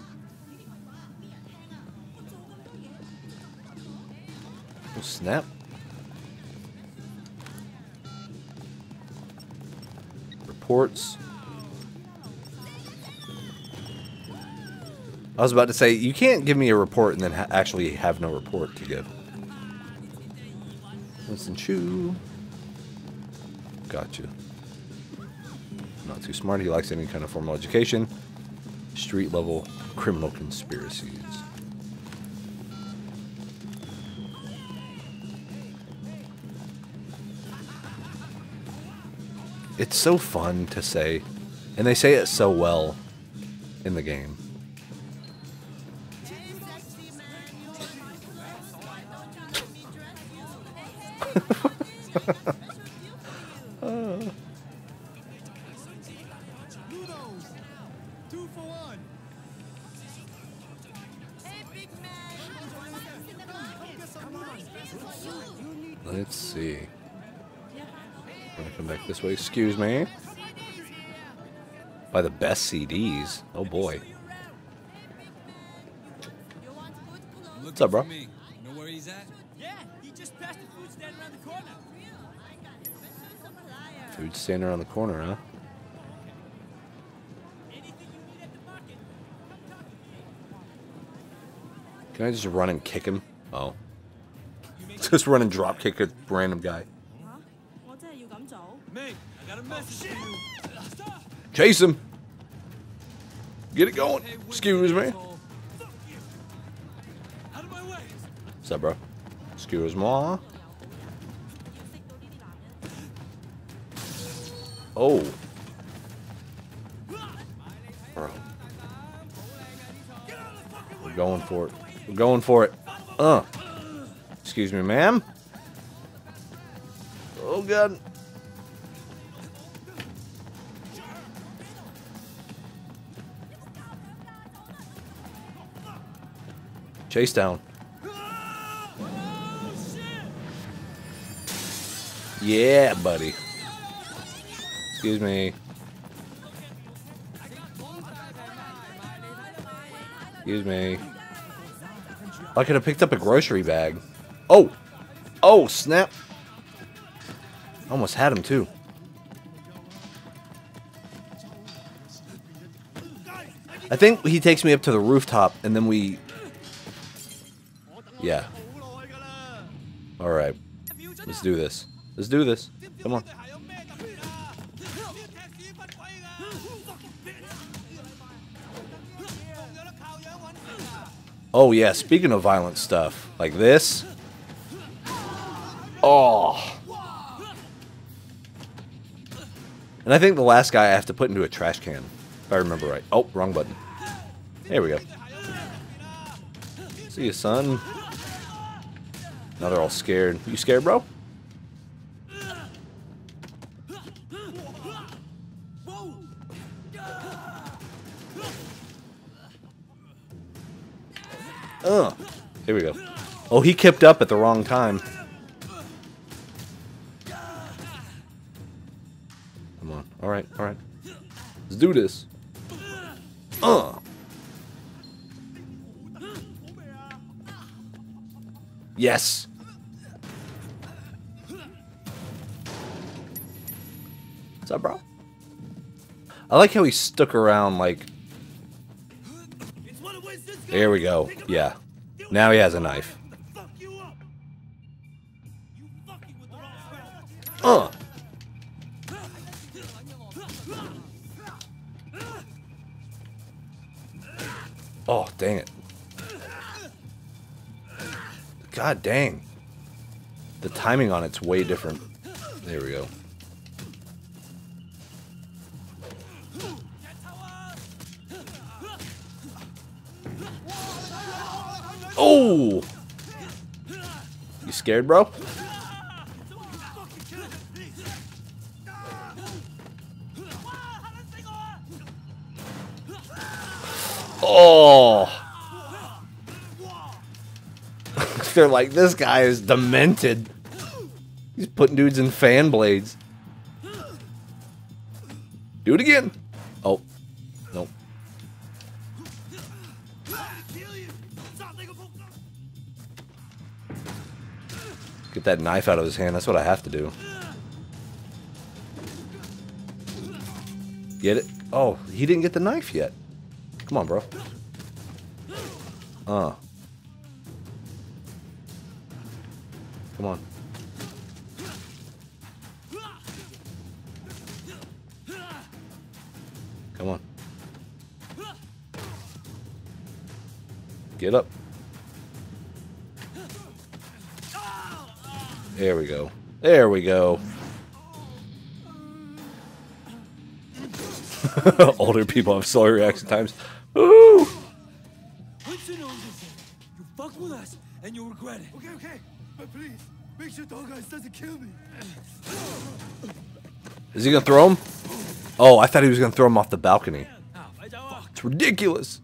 Oh, snap. Reports. I was about to say, you can't give me a report and then ha actually have no report to give. Winston Chu. Gotcha. Not too smart. He likes any kind of formal education. Street level criminal conspiracies. It's so fun to say, and they say it so well in the game. uh. Let's see. I'm gonna come back this way. Excuse me. Buy the best C Ds. Oh boy. What's up, bro? Know where he's at? Yeah, he just passed the food stand around the corner. Food stand around the corner, huh? Can I just run and kick him? Oh. Just run and drop kick a random guy. Mate, I got a message for you. Chase him! Get it going! Excuse me. What's up, bro? Excuse me. Oh. Bro. We're going for it. We're going for it. Uh. Excuse me, ma'am. Oh, God. Chase down. Yeah, buddy. Excuse me. Excuse me. I could have picked up a grocery bag. Oh! Oh, snap! Almost had him, too. I think he takes me up to the rooftop, and then we... Yeah. Alright. Let's do this. Let's do this. Come on. Oh, yeah. Speaking of violent stuff, like this. Oh. And I think the last guy I have to put into a trash can, if I remember right. Oh, wrong button. There we go. See you, son. Now they're all scared. You scared, bro? Uh, here we go. Oh, he kept up at the wrong time. Come on. All right, all right. Let's do this. Uh. Yes. What's up, bro? I like how he stuck around, like... There we go. Yeah. Now he has a knife. Uh. Oh, dang it. God dang. The timing on it's way different. There we go. Oh! You scared, bro? Oh! They're like, this guy is demented. He's putting dudes in fan blades. Do it again. Oh. Nope. Get that knife out of his hand. That's what I have to do. Get it? Oh, he didn't get the knife yet. Come on, bro. Uh. Come on. Come on. Get up. There we go. There we go. Older people have slower reaction times. Ooh! You fuck with us and you'll regret it. Okay, okay. But please, make sure Dog Eyes doesn't kill me. Is he gonna throw him? Oh, I thought he was gonna throw him off the balcony. It's ridiculous.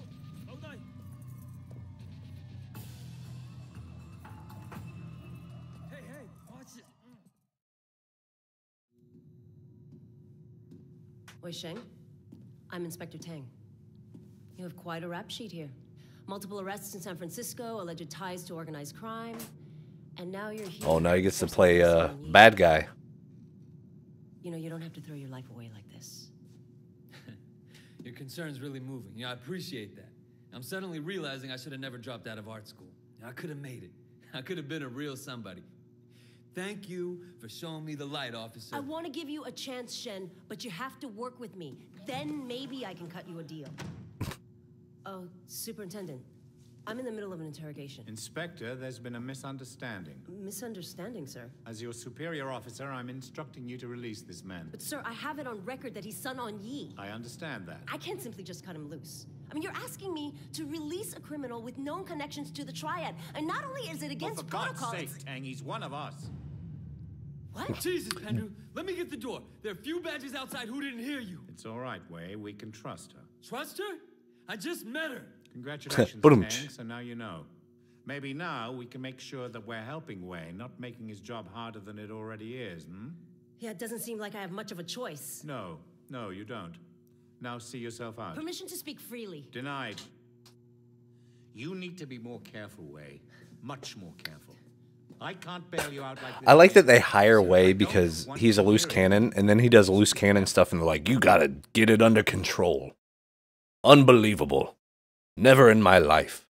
Wei Sheng, I'm Inspector Tang. You have quite a rap sheet here. Multiple arrests in San Francisco, alleged ties to organized crime, and now you're here. Oh, now he gets to play uh, bad guy. You know, you don't have to throw your life away like this. Your concern's really moving. Yeah, I appreciate that. I'm suddenly realizing I should have never dropped out of art school. I could have made it. I could have been a real somebody. Thank you for showing me the light, officer. I want to give you a chance, Shen, but you have to work with me. Then maybe I can cut you a deal. Oh, Superintendent, I'm in the middle of an interrogation. Inspector, there's been a misunderstanding. Misunderstanding, sir. As your superior officer, I'm instructing you to release this man. But sir, I have it on record that he's Sun On Yee. I understand that. I can't simply just cut him loose. I mean, you're asking me to release a criminal with known connections to the Triad, and not only is it against well, for protocol, God's sake, Tang, he's one of us. What? Jesus, Pendrew, let me get the door. There are a few badges outside who didn't hear you. It's all right, Wei. We can trust her. Trust her? I just met her. Congratulations, Tang, so now you know. Maybe now we can make sure that we're helping Wei, not making his job harder than it already is, hmm? Yeah, it doesn't seem like I have much of a choice. No, no, you don't. Now see yourself out. Permission to speak freely. Denied. You need to be more careful, Wei. Much more careful. I can't bail you out like this. I like that they hire Wei because he's a loose cannon, and then he does loose cannon stuff, and they're like, you gotta get it under control. Unbelievable. Never in my life.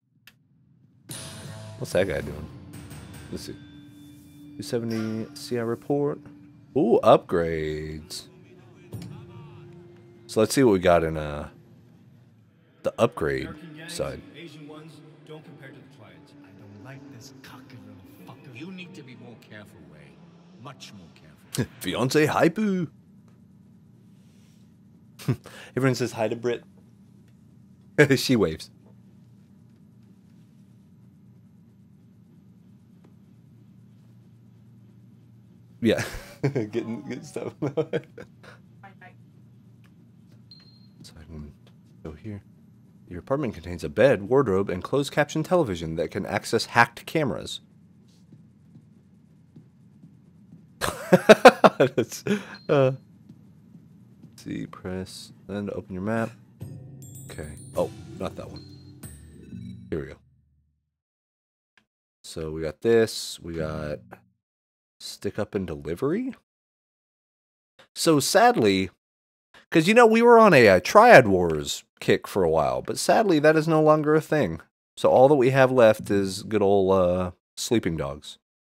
What's that guy doing? Let's see. two seventy C I report. Ooh, upgrades. So let's see what we got in uh the upgrade side. Asian ones don't compare to the Triads. I don't like this cocky little fucker. You need to be more careful, Wei. Much more careful. Fiance Hypu. Everyone says hi to Brit. She waves. Yeah. getting getting stuff. So I can go here. Your apartment contains a bed, wardrobe, and closed caption television that can access hacked cameras. That's, uh, see, press, then to open your map. Okay. Oh, not that one. Here we go. So we got this. We got stick up and delivery. So sadly, because, you know, we were on a, a Triad Wars kick for a while, but sadly that is no longer a thing. So all that we have left is good old uh, Sleeping Dogs.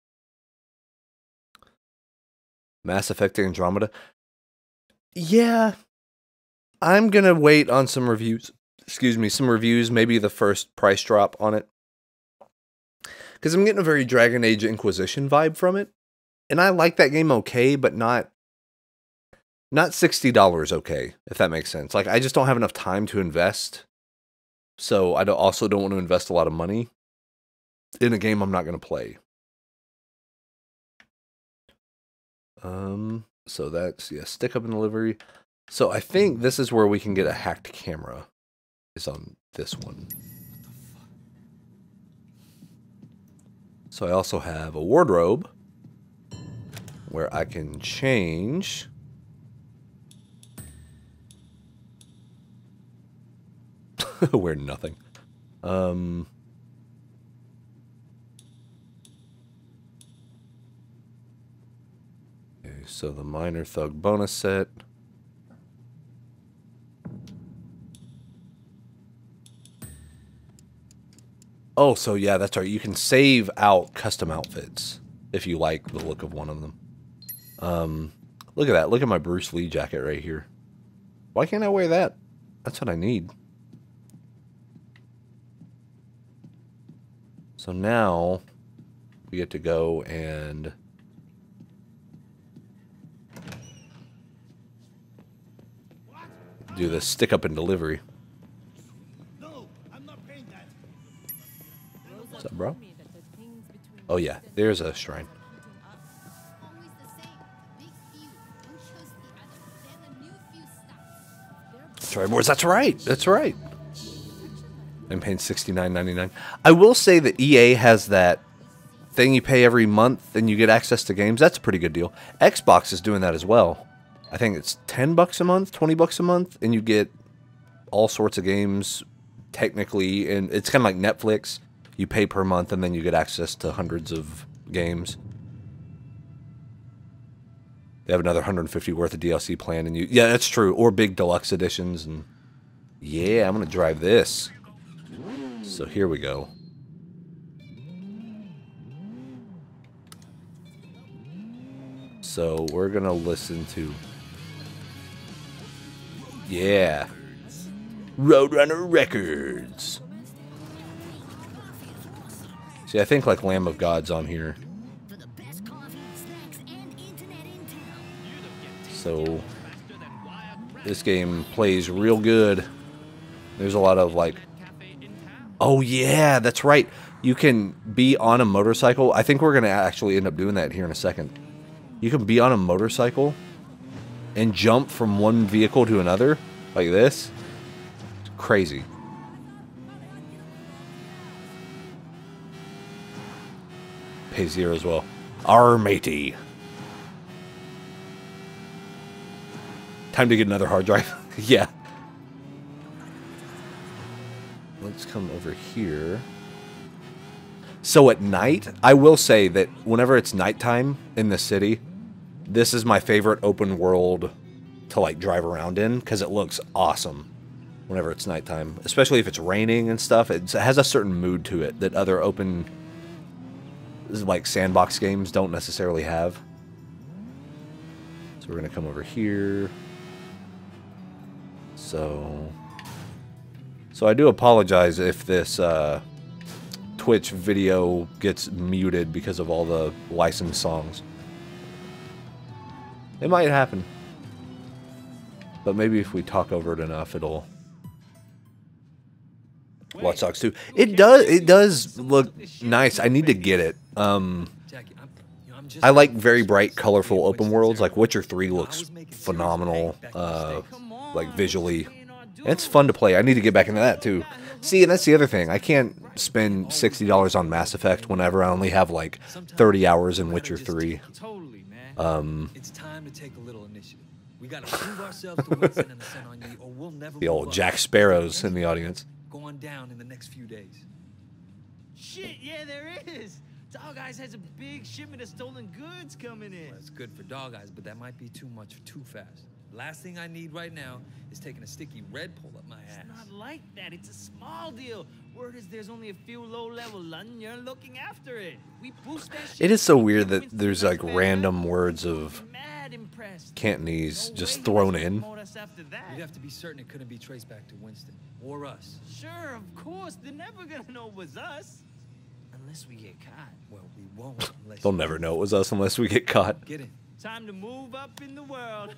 Mass Effect Andromeda. Yeah, I'm going to wait on some reviews. Excuse me, some reviews, maybe the first price drop on it. Because I'm getting a very Dragon Age Inquisition vibe from it. And I like that game okay, but not not sixty dollars okay, if that makes sense. Like, I just don't have enough time to invest. So I don't, also don't want to invest a lot of money in a game I'm not going to play. Um, so that's, yeah, stick up and delivery. So I think this is where we can get a hacked camera. Is on this one. So I also have a wardrobe where I can change wear nothing. Um okay, so the Minor Thug bonus set. Oh, so yeah, that's right. You can save out custom outfits if you like the look of one of them. Um, look at that. Look at my Bruce Lee jacket right here. Why can't I wear that? That's what I need. So now we get to go and do the stick up and delivery. What's up, bro? Oh yeah, there's a shrine. Triad Wars, that's right. That's right. I'm paying sixty-nine ninety-nine. I will say that E A has that thing you pay every month and you get access to games. That's a pretty good deal. Xbox is doing that as well. I think it's ten bucks a month, twenty bucks a month, and you get all sorts of games technically, and it's kind of like Netflix. You pay per month and then you get access to hundreds of games. They have another one hundred fifty worth of D L C plan, and you yeah, that's true. Or big deluxe editions, and yeah, I'm gonna drive this. So here we go. So we're gonna listen to yeah, Roadrunner Records. See, I think like Lamb of God's on here. So this game plays real good. There's a lot of like, oh yeah, that's right. You can be on a motorcycle. I think we're gonna actually end up doing that here in a second. You can be on a motorcycle and jump from one vehicle to another like this. It's crazy. Pay zero as well. Our matey. Time to get another hard drive. Yeah. Let's come over here. So at night, I will say that whenever it's nighttime in the city, this is my favorite open world to like drive around in because it looks awesome whenever it's nighttime, especially if it's raining and stuff. It's, it has a certain mood to it that other open like sandbox games don't necessarily have. So we're gonna come over here. So, so I do apologize if this uh, Twitch video gets muted because of all the licensed songs. It might happen, but maybe if we talk over it enough, it'll. Watch Dogs two. It does. It does look nice. I need to get it. Um, I like very bright, colorful open worlds. Like Witcher three looks phenomenal. Uh, like visually, and it's fun to play. I need to get back into that too. See, and that's the other thing. I can't spend sixty dollars on Mass Effect whenever I only have like thirty hours in Witcher three. Um, it's time to take a little initiative. We gotta prove ourselves to Winston and the Sun on you, or we'll never. The old Jack Sparrows in the audience. Going down in the next few days. Shit, yeah, there is. Dog Eyes has a big shipment of stolen goods coming in. Well, it's good for Dog Eyes, but that might be too much too fast. Last thing I need right now is taking a sticky red pull up my ass. It's not like that. It's a small deal. Word is there's only a few low-level London looking after it. We boost that shit. It is so weird that there's like random words of Cantonese just thrown in. You'd have to be certain it couldn't be traced back to Winston or us. Sure, of course. They're never gonna know it was us. Unless we get caught. Well, we won't unless They'll never know it was us unless we get caught. Get in. Time to move up in the world.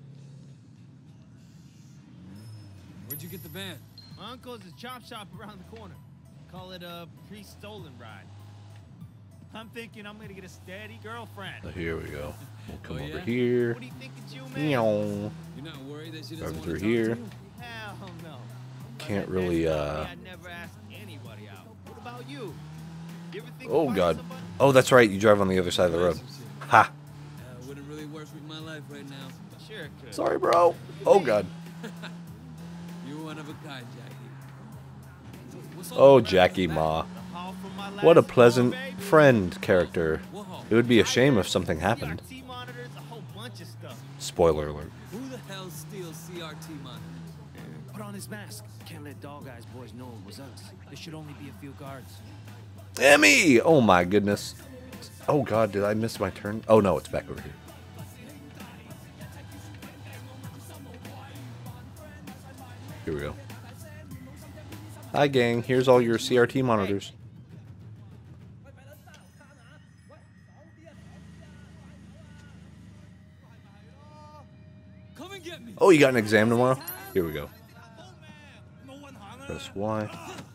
Where'd you get the van? My uncle's a chop shop around the corner. Call it a pre-stolen ride. I'm thinking I'm gonna get a steady girlfriend. So here we go. We'll come Oh, over yeah? here. What do you think it's you, man? Meow. You're not worried that she doesn't Over want through to here. talk to you? Hell no. Can't really, uh... I never asked anybody out. What about you? You ever think Oh, about God. somebody? Oh, that's right. You drive on the other side of the road. Ha. Uh, wouldn't really work with my life right now. Sure it could. Sorry, bro. Oh, God. You're one of a kind, Jackie. What's all Oh, the Jackie back? Ma. The hall from my What a last pleasant home, baby. friend character. It would be a shame if something happened. C R T monitors, a whole bunch of stuff. Spoiler alert. Who the hell steals C R T monitors? Put on his mask. Can't let Dog Eyes boys know it was us. There should only be a few guards. Emmy! Oh, my goodness. Oh, God. Did I miss my turn? Oh, no. It's back over here. Here we go. Hi, gang. Here's all your C R T monitors. Come and get me. Oh, you got an exam tomorrow? Here we go. Press Y.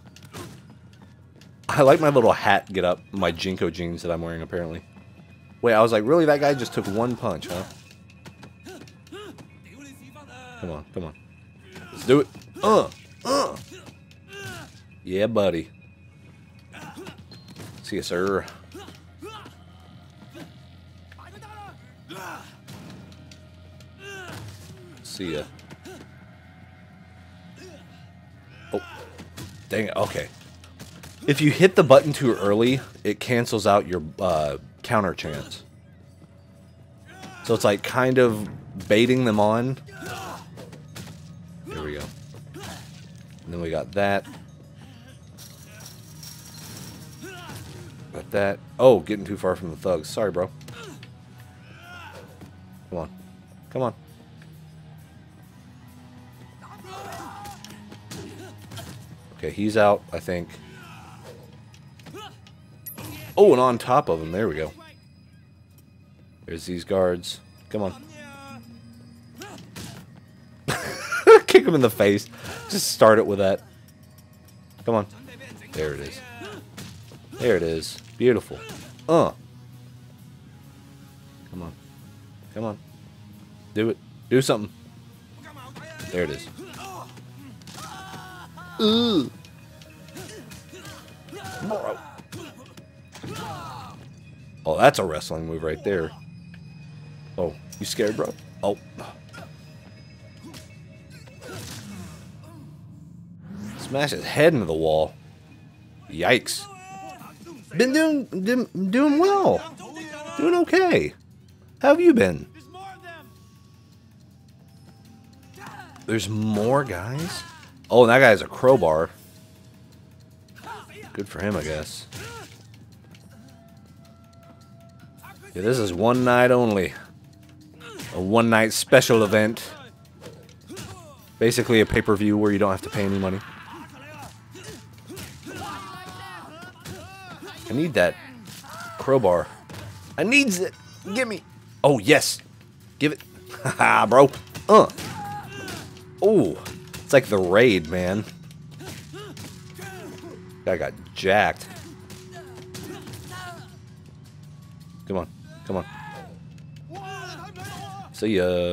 I like my little hat get up, my Jinko jeans that I'm wearing apparently. Wait, I was like, really? That guy just took one punch, huh? Come on, come on. Let's do it. Uh, uh. Yeah, buddy. See you, sir. See ya. Oh, dang it. Okay. If you hit the button too early, it cancels out your uh, counter chance. So it's like kind of baiting them on. Here we go. And then we got that. Got that. Oh, getting too far from the thugs. Sorry, bro. Come on. Come on. Okay, he's out, I think. Oh, and on top of him. There we go. There's these guards. Come on. Kick him in the face. Just start it with that. Come on. There it is. There it is. Beautiful. Uh. Come on. Come on. Do it. Do something. There it is. Ooh. Bro. Oh, that's a wrestling move right there. Oh, you scared, bro? Oh. Smash his head into the wall. Yikes. Been doing, doing, doing well. Doing okay. How have you been? There's more guys? Oh, and that guy has a crowbar. Good for him, I guess. Yeah, this is one night only. A one night special event. Basically a pay-per-view where you don't have to pay any money. I need that crowbar. I needs it. Give me. Oh, yes. Give it. Haha, bro. Uh. Oh. It's like the raid, man. Guy got jacked. Come on. Come on. See ya.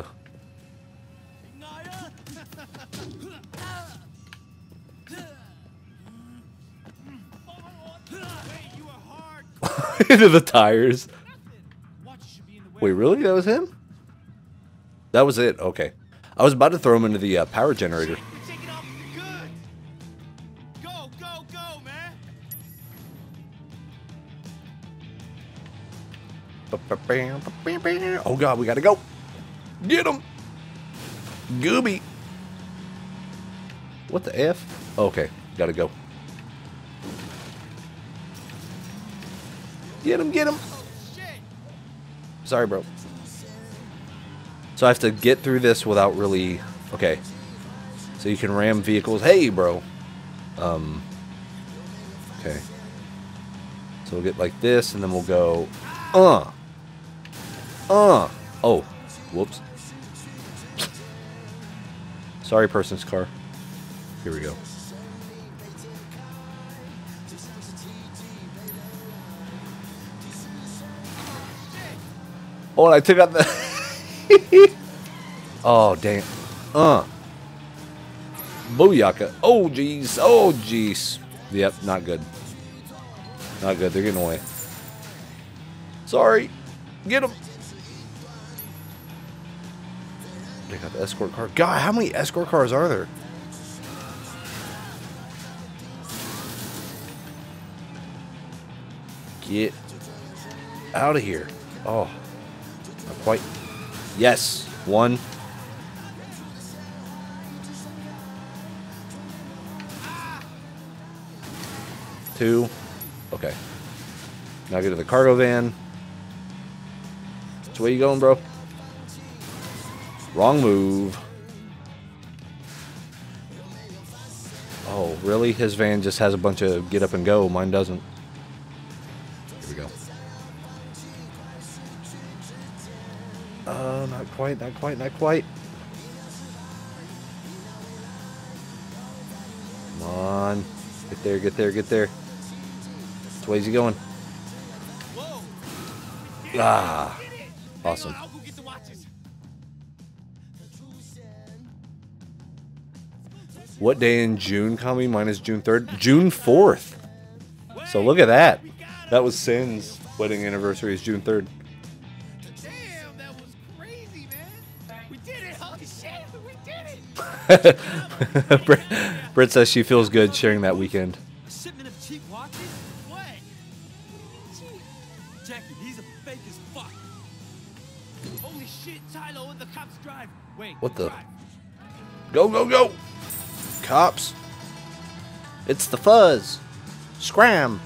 Into the tires. Wait, really? That was him? That was it. Okay. I was about to throw him into the uh, power generator. Go, go, go, man. Oh god, we gotta go. Get him. Gooby. What the F? Okay, gotta go. Get him, get him. Sorry, bro. So I have to get through this without really... Okay. So you can ram vehicles. Hey, bro. Um. Okay. So we'll get like this, and then we'll go... Uh. Uh. Oh. Whoops. Sorry, person's car. Here we go. Oh, and I took out the... Oh, damn. Uh. Booyaka. Oh, jeez. Oh, jeez. Yep, not good. Not good. They're getting away. Sorry. Get them. They got the escort car. God, how many escort cars are there? Get out of here. Oh. Not quite. Yes. One. Two. Okay. Now get to the cargo van. Which way you going, bro? Wrong move. Oh, really? His van just has a bunch of get up and go. Mine doesn't. Here we go. Oh, not quite, not quite, not quite. Come on. Get there, get there, get there. Which way is he going? Ah. Awesome. What day in June, Kami? Mine is June third. June fourth. So look at that. That was Sin's wedding anniversary is June third. Damn, that was crazy, man. We did it. Holy shit, we did it. Britt, Britt says she feels good sharing that weekend. A shipment of cheap watches? What? Jackie, he's a fake as fuck. Holy shit, Tylo, and the cops drive. Wait. What the? Go, go, go! Cops. It's the fuzz. Scram.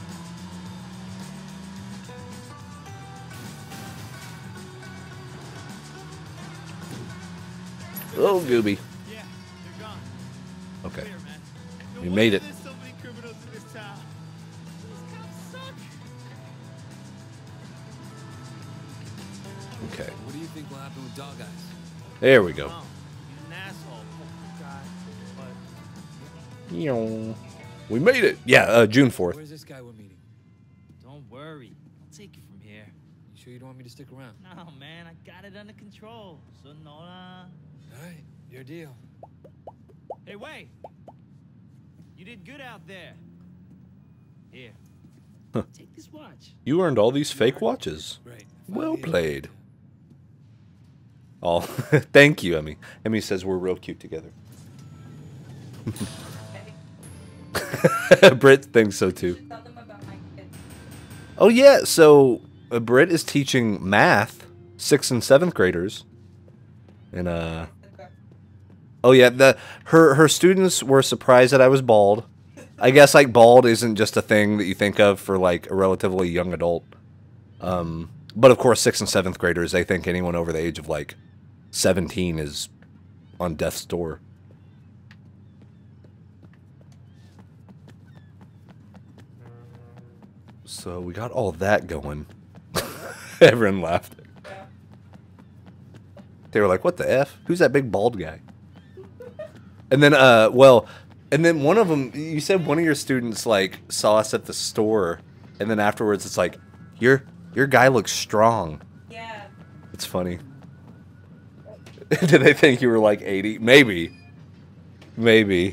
Oh, Gooby. Yeah, they're gone. Okay. Clear, man. No We made it. wonder there's so many criminals in this town. These cops suck. Okay. What do you think will happen with Dog Eyes? There we go. Oh, he's an asshole, guy. But Yeow. We made it. Yeah, uh, June fourth. Where's this guy we're meeting? Don't worry. I'll take you from here. You sure you don't want me to stick around? No, man. I got it under control. So, Nola. All right, your deal. Hey, wait. You did good out there. Here. Huh. Take this watch. You earned all these fake watches. Right. Well played. Oh, thank you, Emmy. Emmy says we're real cute together. Britt thinks so too. Oh yeah, so uh, Britt is teaching math, sixth and seventh graders, and uh. Oh yeah, the her her students were surprised that I was bald. I guess like bald isn't just a thing that you think of for like a relatively young adult. Um, but of course, sixth and seventh graders, they think anyone over the age of like seventeen is on death's door. So we got all that going. Everyone laughed. They were like, "What the F? Who's that big bald guy?" And then, uh, well, and then one of them, you said one of your students, like, saw us at the store, and then afterwards it's like, your your guy looks strong. Yeah. It's funny. Did they think you were like eighty? Maybe. Maybe.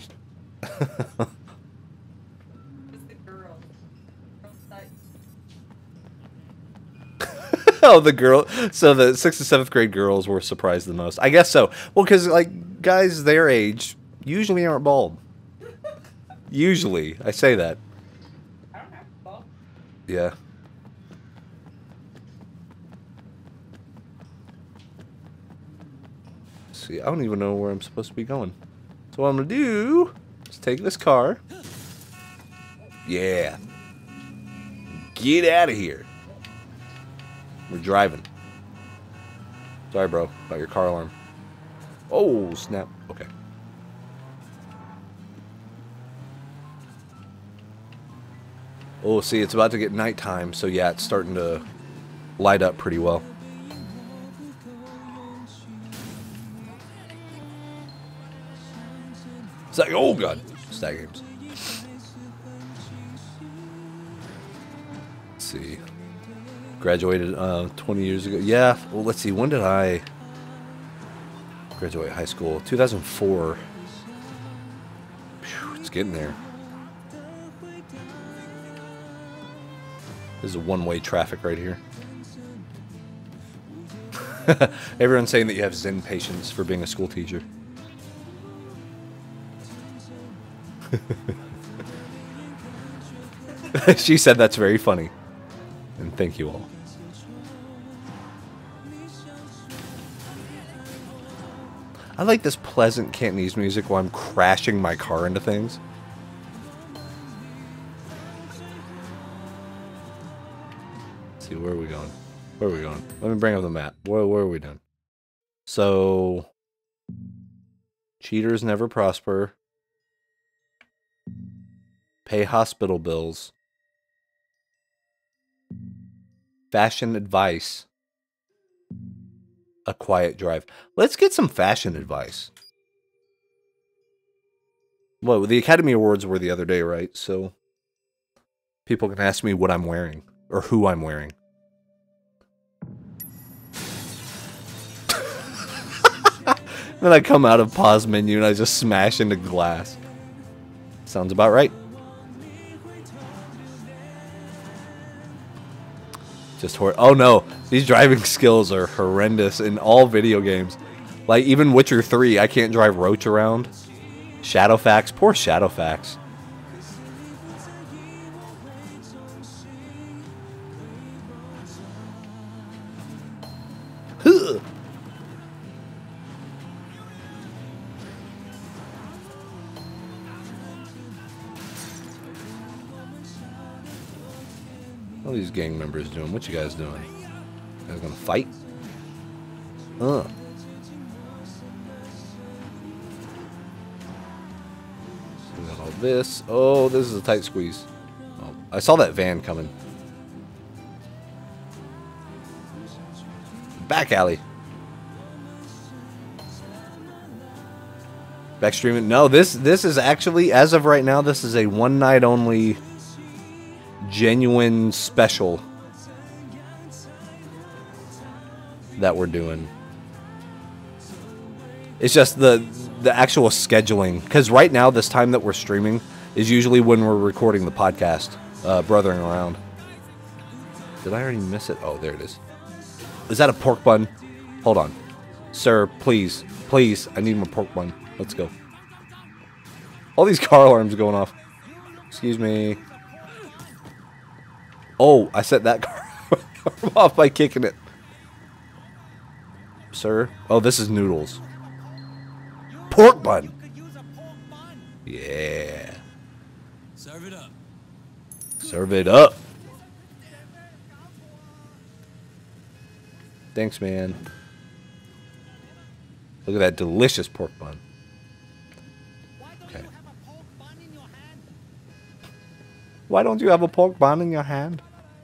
Oh, the girl. So the sixth and seventh grade girls were surprised the most. I guess so. Well, because, like, guys their age usually aren't bald. Usually. I say that. I don't have bald. Yeah. see, I don't even know where I'm supposed to be going. So what I'm gonna do is take this car. Yeah. Get out of here. We're driving. Sorry, bro, about your car alarm. Oh, snap. Okay. Oh, see, it's about to get nighttime, so yeah, it's starting to light up pretty well. It's like, oh god, Stat Games. Let's see. Graduated uh, twenty years ago. Yeah, well, let's see, when did I graduate high school? two thousand four. Phew, it's getting there. This is a one-way traffic right here. Everyone's saying that you have Zen patience for being a school teacher. She said that's very funny. And thank you all. I like this pleasant Cantonese music while I'm crashing my car into things. Let's see, where are we going? Where are we going? Let me bring up the map. Where, where are we doing? So, cheaters never prosper. Pay hospital bills. Fashion advice. A quiet drive. Let's get some fashion advice. Well, the Academy Awards were the other day, right? So people can ask me what I'm wearing or who I'm wearing. Then I come out of pause menu and I just smash into glass. Sounds about right. Just hor- oh no, these driving skills are horrendous in all video games. Like even Witcher three, I can't drive Roach around. Shadowfax, poor Shadowfax. Huh. What are these gang members doing? What you guys doing? You guys gonna fight? Uh. We got all this. Oh, this is a tight squeeze. Oh, I saw that van coming. Back alley. Back streaming. No, this this is actually, as of right now, this is a one night only genuine special that we're doing. It's just the the actual scheduling, because right now this time that we're streaming is usually when we're recording the podcast, uh, brothering around. Did I already miss it? Oh, there it is. Is that a pork bun? Hold on, sir, please, please, I need my pork bun. Let's go. All these car alarms going off. Excuse me. Oh, I set that car off by kicking it. Sir? Oh, this is noodles. Pork bun. Yeah. Serve it up. Serve it up. Thanks, man. Look at that delicious pork bun. Okay. Why don't you have a pork bun in your hand?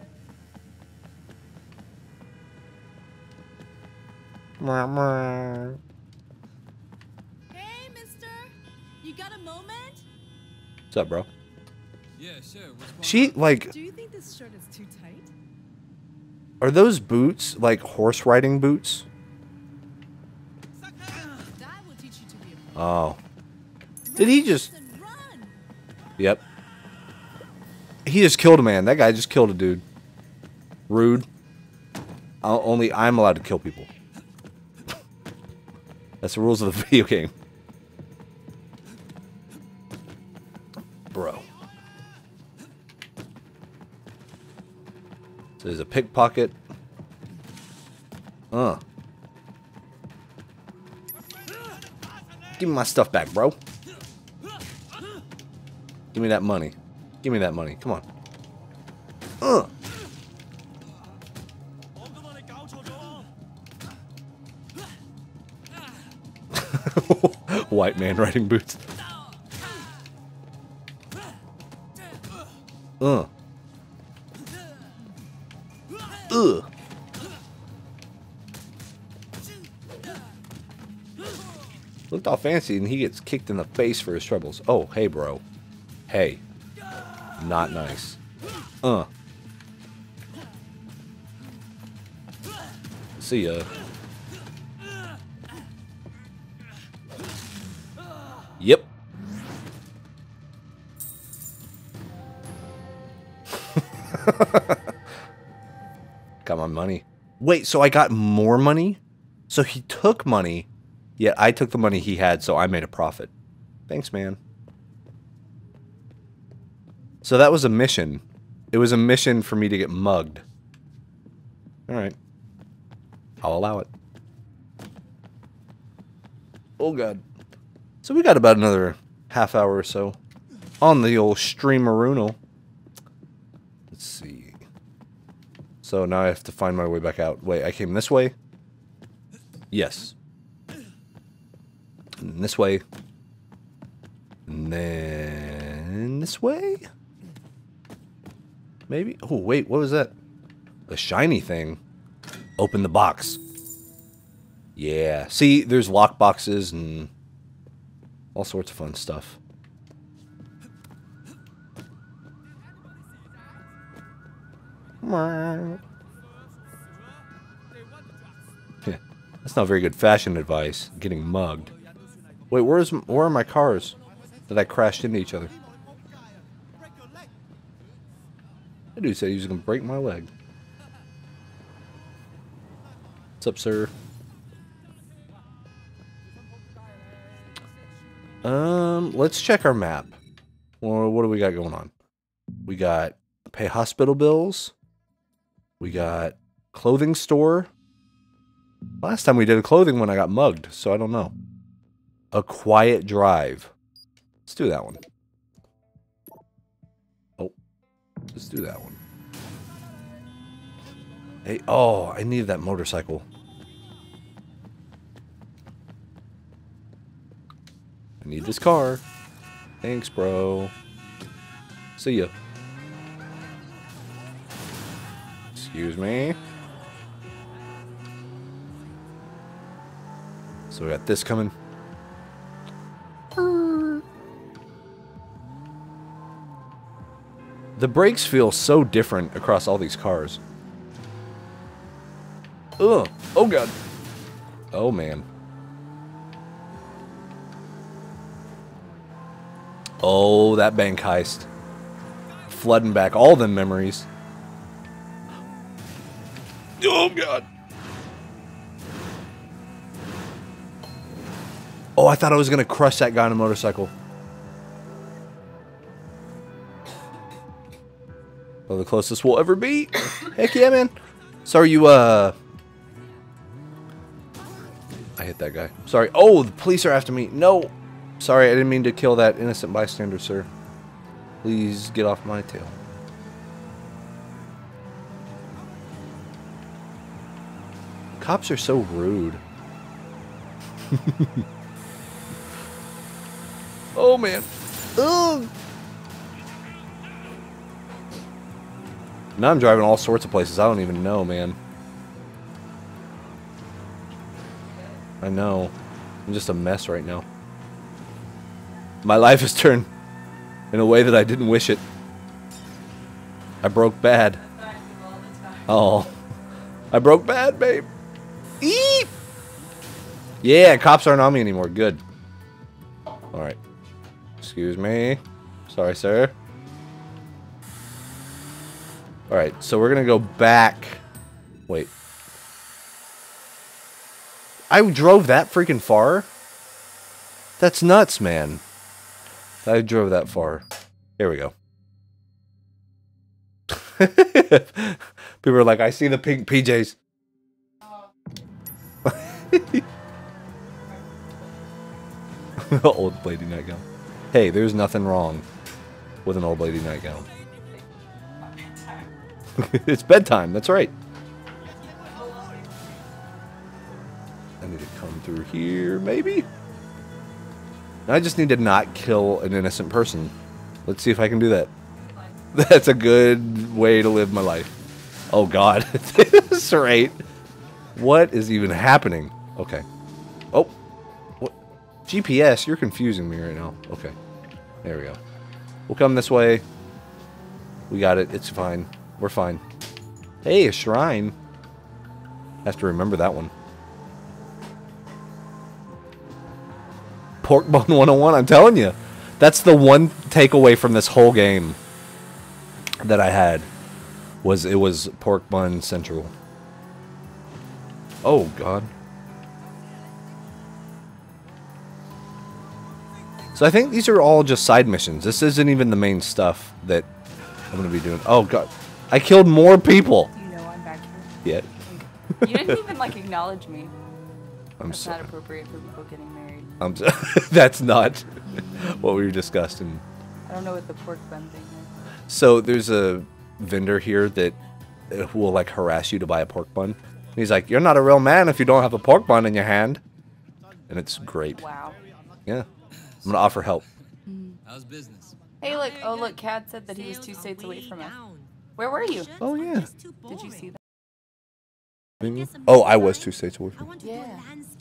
Hey, mister. You got a moment? What's up, bro? Yeah, sure. What's going She, on? like, Do you think this shirt is too tight? are those boots, like, horse riding boots? That will teach you to be a Oh. Did he just... Yep. He just killed a man. That guy just killed a dude. Rude. I'll, only I'm allowed to kill people. That's the rules of the video game. Bro. So there's a pickpocket. Uh. Give me my stuff back, bro. Give me that money. Give me that money. Come on. Uh. White man riding boots. Uh. Ugh. Looked all fancy and he gets kicked in the face for his troubles. Oh, hey, bro. Hey. Not nice. Uh. See ya. Yep. Got my money. Wait, so I got more money? So he took money, yet I took the money he had, so I made a profit. Thanks, man. So that was a mission. It was a mission for me to get mugged. Alright. I'll allow it. Oh, God. So we got about another half hour or so on the old streameruno. Let's see. So now I have to find my way back out. Wait, I came this way? Yes. And this way. And then this way? Maybe? Oh, wait, what was that? A shiny thing. Open the box. Yeah. See, there's lock boxes and all sorts of fun stuff. Yeah, that's not very good fashion advice. Getting mugged. Wait, where's where are my cars that I crashed into each other? That dude said he was gonna break my leg. What's up, sir? Um, let's check our map. Well, what do we got going on? We got pay hospital bills. We got clothing store. Last time we did a clothing one, I got mugged, so I don't know. A quiet drive. Let's do that one. Oh, let's do that one. Hey, oh, I needed that motorcycle. I need this car. Thanks, bro. See ya. Excuse me. So we got this coming. The brakes feel so different across all these cars. Ugh. Oh, God. Oh, man. Oh, that bank heist. Flooding back all them memories. Oh, God. Oh, I thought I was going to crush that guy on a motorcycle. Oh, the closest we'll ever be. Heck yeah, man. Sorry, you, uh... I hit that guy. Sorry. Oh, the police are after me. No. Sorry, I didn't mean to kill that innocent bystander, sir. Please get off my tail. Cops are so rude. Oh, man. Ugh. Now I'm driving all sorts of places I don't even know, man. I know. I'm just a mess right now. My life has turned in a way that I didn't wish it. I broke bad. Oh. I broke bad, babe. Eep. Yeah, cops aren't on me anymore. Good. Alright. Excuse me. Sorry, sir. Alright, so we're gonna go back. Wait. I drove that freaking far? That's nuts, man. I drove that far. Here we go. People are like, I see the pink P Js. Old lady nightgown. Hey, there's nothing wrong with an old lady nightgown. It's bedtime, that's right. I need to come through here, maybe? I just need to not kill an innocent person. Let's see if I can do that. That's a good way to live my life. Oh god. That's right. What is even happening? Okay. Oh. What? G P S, you're confusing me right now. Okay. There we go. We'll come this way. We got it. It's fine. We're fine. Hey, a shrine. Have to remember that one. Pork Bun one oh one, I'm telling you. That's the one takeaway from this whole game that I had. Was it was Pork Bun Central. Oh, God. So I think these are all just side missions. This isn't even the main stuff that I'm going to be doing. Oh, God. I killed more people. You know I'm back here. Yeah. You didn't even, like, acknowledge me. I'm That's sorry. not appropriate for people getting married. I'm so that's not what we were discussing. I don't know what the pork bun thing is. So there's a vendor here that uh, will like harass you to buy a pork bun. And he's like, "You're not a real man if you don't have a pork bun in your hand," and it's great. Wow. Yeah, I'm gonna offer help. How's business? Hey, look. Oh, look. Cad said that he was two states away from us. Where were you? Oh yeah. Did you see that? Oh, I was two states away from. Yeah.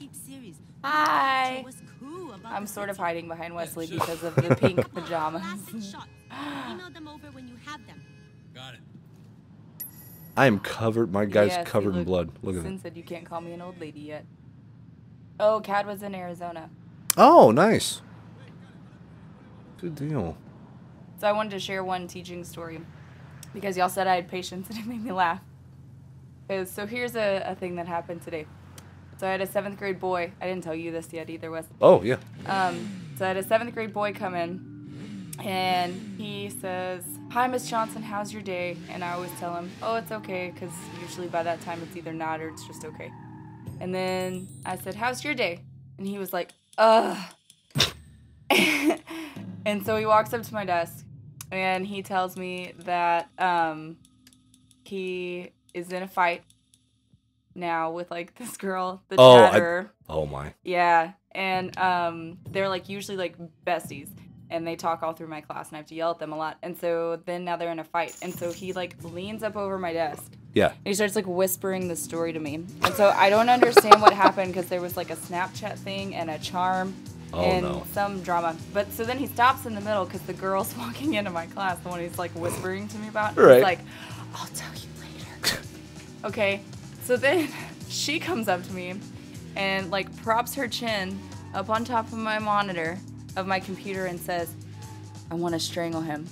Hi. I'm sort of hiding behind Wesley because of the pink pajamas. Email them over when you have them. Got it. I am covered. My guy's Yeah, see, covered in look, blood. Look at Sin it. said you can't call me an old lady yet. Oh, Cad was in Arizona. Oh, nice. Good deal. So I wanted to share one teaching story because y'all said I had patience and it made me laugh. 'Cause- So here's a, a thing that happened today. So I had a seventh grade boy. I didn't tell you this yet either, Wes. Oh yeah. Um, so I had a seventh grade boy come in, and he says, "Hi, Miss Johnson, how's your day?" And I always tell him, "Oh, it's okay," because usually by that time it's either not or it's just okay. And then I said, "How's your day?" And he was like, "Ugh." And so he walks up to my desk, and he tells me that um, he is in a fight now with like this girl, the Oh, I- chatterer. oh my. Yeah, and um, they're like usually like besties, and they talk all through my class, and I have to yell at them a lot. And so then now they're in a fight, and so he like leans up over my desk. Yeah. And he starts like whispering the story to me, and so I don't understand what happened because there was like a Snapchat thing and a charm. Oh, and no. some drama. But so then he stops in the middle because the girl's walking into my class, the one he's like whispering to me about. Right. He's like, "I'll tell you later." Okay. So then she comes up to me and like props her chin up on top of my monitor of my computer and says, "I want to strangle him."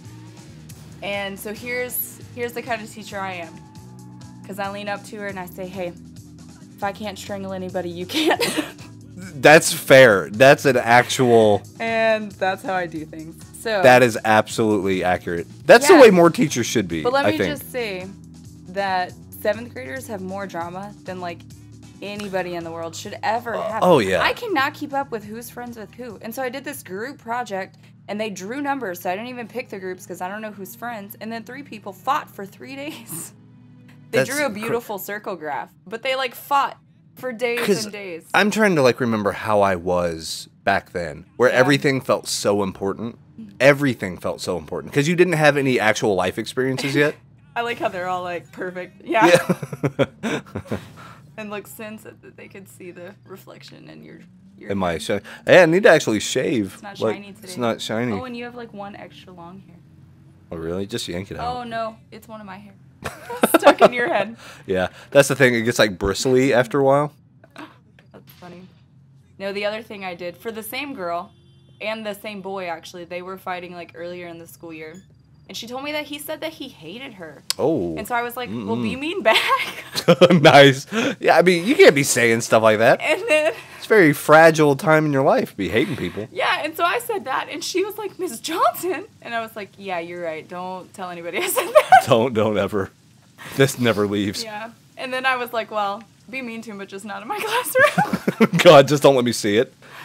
And so here's here's the kind of teacher I am. Because I lean up to her and I say, "Hey, if I can't strangle anybody, you can't." That's fair. That's an actual. And that's how I do things. So That is absolutely accurate. That's Yeah. the way more teachers should be. But let I me think. just say that seventh graders have more drama than like anybody in the world should ever have. oh, yeah. I cannot keep up with who's friends with who. And so I did this group project and they drew numbers, so I didn't even pick the groups because I don't know who's friends. And then three people fought for three days. They That's drew a cr- beautiful circle graph, but they like fought for days 'Cause and days. I'm trying to like remember how I was back then, where everything felt so important. Everything felt so important because you didn't have any actual life experiences yet. I like how they're all like perfect. Yeah. Yeah. And look, Sin said that they could see the reflection in your your Am I hair. shiny? Hey, I need to actually shave. It's not Like, shiny today. It's not shiny. Oh, and you have like one extra long hair. Oh, really? Just yank it out. Oh no, it's one of my hair. Stuck in your head. Yeah, that's the thing. It gets like bristly after a while. That's funny. No, the other thing I did for the same girl and the same boy actually, they were fighting like earlier in the school year. And she told me that he said that he hated her. Oh. And so I was like, well, be Mm-mm. mean back. Nice. Yeah, I mean, you can't be saying stuff like that. And then, It's a very fragile time in your life. Be hating people. yeah, and so I said that. And she was like, Miss Johnson. And I was like, yeah, you're right. Don't tell anybody I said that. Don't, don't ever. This never leaves. Yeah. And then I was like, well, be mean to him, but just not in my classroom. God, just don't let me see it.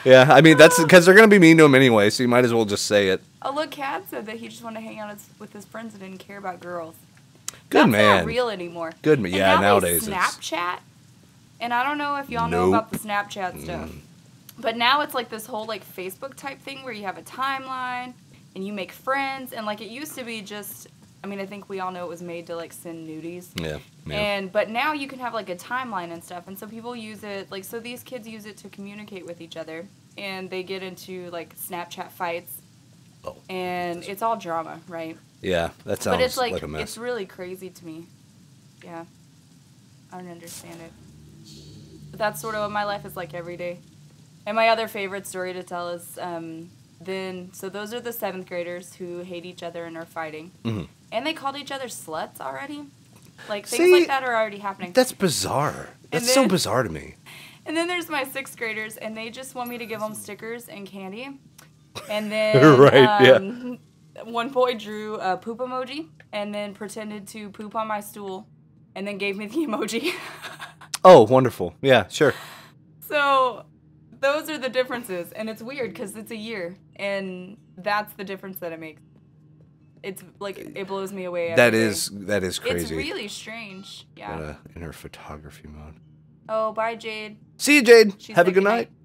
Yeah, I mean that's because they're gonna be mean to him anyway, so you might as well just say it. Oh, look, Cad said that he just wanted to hang out his, with his friends and didn't care about girls. Good That's man. not real anymore. Good man. And Yeah, now nowadays they it's Snapchat, and I don't know if y'all know Nope. about the Snapchat stuff, but now it's like this whole like Facebook type thing where you have a timeline and you make friends, and like it used to be just. I mean, I think we all know it was made to like send nudies. Yeah. yeah. And but now you can have like a timeline and stuff, and so people use it like so these kids use it to communicate with each other, and they get into like Snapchat fights, oh. and it's all drama, right? Yeah, that sounds but it's like, like a mess. It's really crazy to me. Yeah, I don't understand it. But that's sort of what my life is like every day. And my other favorite story to tell is um, then so those are the seventh graders who hate each other and are fighting. Mm-hmm. And they called each other sluts already. Like, things See, like that are already happening. That's bizarre. That's then- so bizarre to me. And then there's my sixth graders, and they just want me to give them stickers and candy. And then Right, yeah. um, one boy drew a poop emoji and then pretended to poop on my stool and then gave me the emoji. Oh, wonderful. Yeah, sure. So those are the differences. And it's weird because it's a year, and that's the difference that it makes. It's like it blows me away. every That day. is that is crazy. It's really strange. Yeah. Gotta enter photography mode. Oh, bye, Jade. See you, Jade. She Have a said good good night.